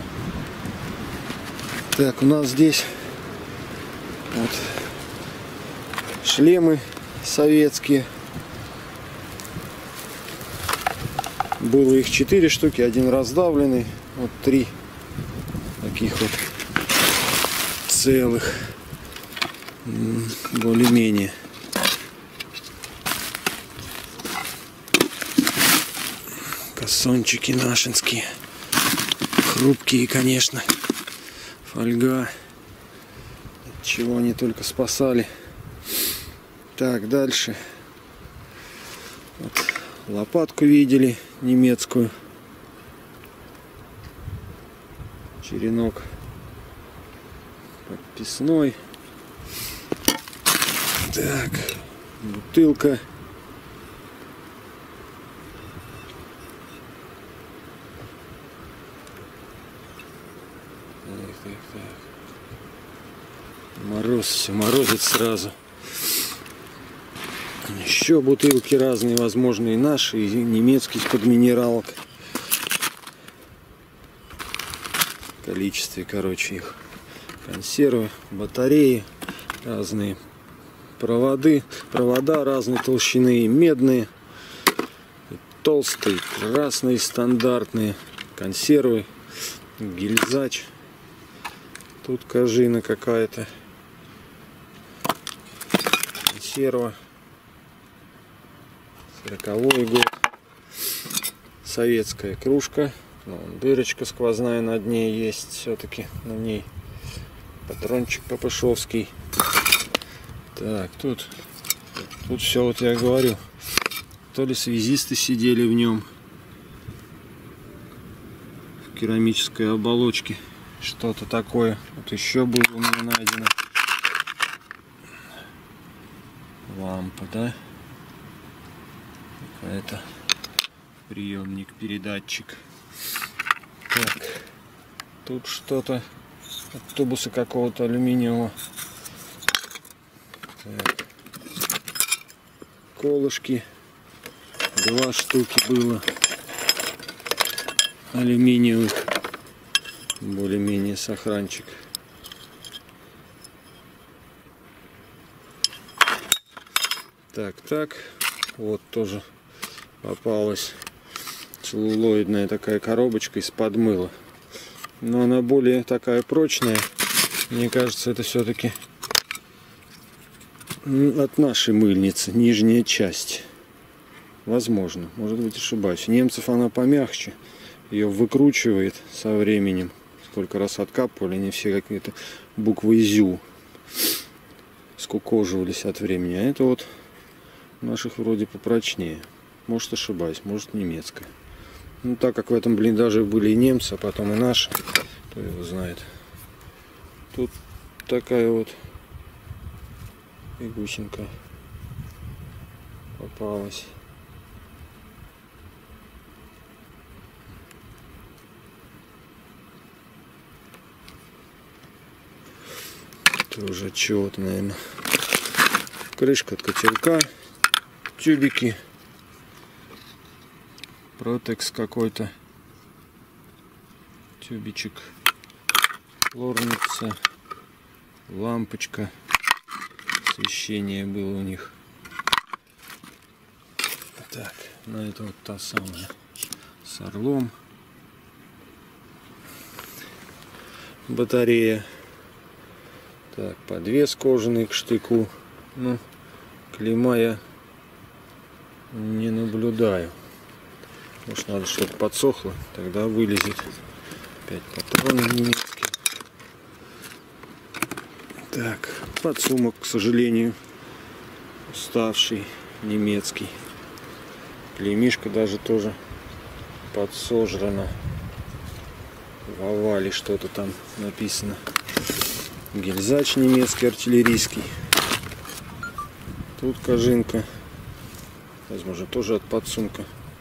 Так, у нас здесь вот шлемы советские. Было их 4 штуки, один раздавленный. Вот 3 таких вот целых. Более-менее. Кассончики нашинские. Хрупкие, конечно. Фольга. От чего они только спасали. Так, дальше. Вот, лопатку видели, немецкую. Черенок подписной. Так, бутылка. Так. Мороз, все морозит сразу. Еще бутылки разные, возможно, и наши, и немецкие из-под минералок. В количестве, короче, их. Консервы, батареи, разные провода разной толщины, и медные, и толстые, красные, стандартные, консервы, гильзач. Тут кожина какая-то, консерва, 40-й год, советская кружка, ну, дырочка сквозная на дне есть, все-таки на ней патрончик ППшовский. Так, тут все, вот я говорю, то ли связисты сидели в нем, в керамической оболочке, что-то такое. Вот еще было у меня найдено. Лампа, да? Какая-то приемник, передатчик. Так, тут что-то от тубуса какого-то алюминиевого. Так. Колышки 2 штуки было алюминиевых, более-менее сохранчик. Так, вот тоже попалась целлулоидная такая коробочка из-под мыла, но она более такая прочная. Мне кажется, это все-таки от нашей мыльницы, нижняя часть. Возможно, может быть, ошибаюсь. У немцев она помягче, ее выкручивает со временем. Сколько раз откапывали, они все какие-то буквы ЗЮ скукоживались от времени. А это вот наших вроде попрочнее. Может, ошибаюсь, может, немецкая. Ну, так как в этом блиндаже были и немцы, а потом и наши, кто его знает. Тут такая вот и гусенька попалась. Тоже чего-то, наверное. Крышка от котелка, тюбики, протекс какой-то, тюбичек, лорница, лампочка. Освещение было у них. Так, ну это вот та самая с орлом. Батарея. Так, подвес кожаный к штыку. Ну, клейма я не наблюдаю. Может, надо, чтобы подсохло, тогда вылезет. Опять патроны немецкие. Так, подсумок, к сожалению, уставший, немецкий. Клеймишка даже тоже подсожрана. В овале что-то там написано. Гильзач немецкий, артиллерийский. Тут кожинка. Возможно, тоже от подсумка.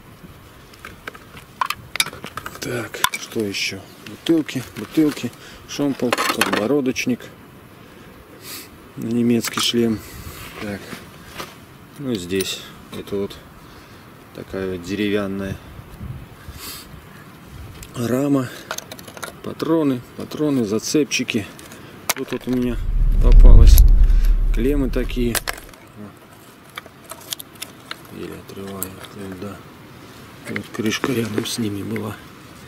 Так, что еще? Бутылки, шомпол, подбородочник. Немецкий шлем. Так, ну здесь это вот такая вот деревянная рама, патроны, зацепчики. Тут вот у меня попалось клеммы такие, еле отрываю, да. Вот крышка рядом с ними была.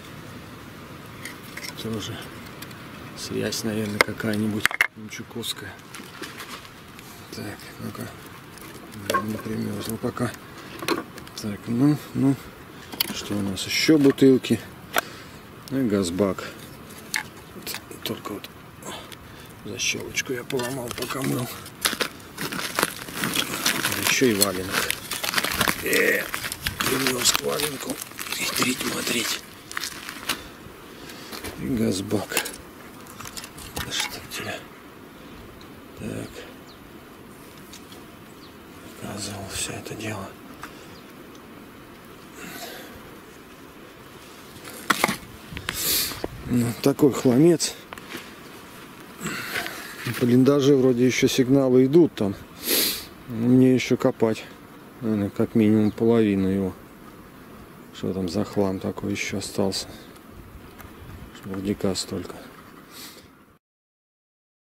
Тоже связь, наверное, какая-нибудь чуковская. Так, ну-ка, не примерзла пока. Так, ну, что у нас еще? Бутылки и газбак. Только вот защелочку я поломал, пока мыл. Еще и валенок. Принес к валенку. Смотрите. И газбак. Да что тебя? Так. Показывал все это дело. Ну, такой хламец. В блиндаже вроде еще сигналы идут там. Мне еще копать. Наверное, как минимум половину его. Что там за хлам такой еще остался? Шмурдяка столько.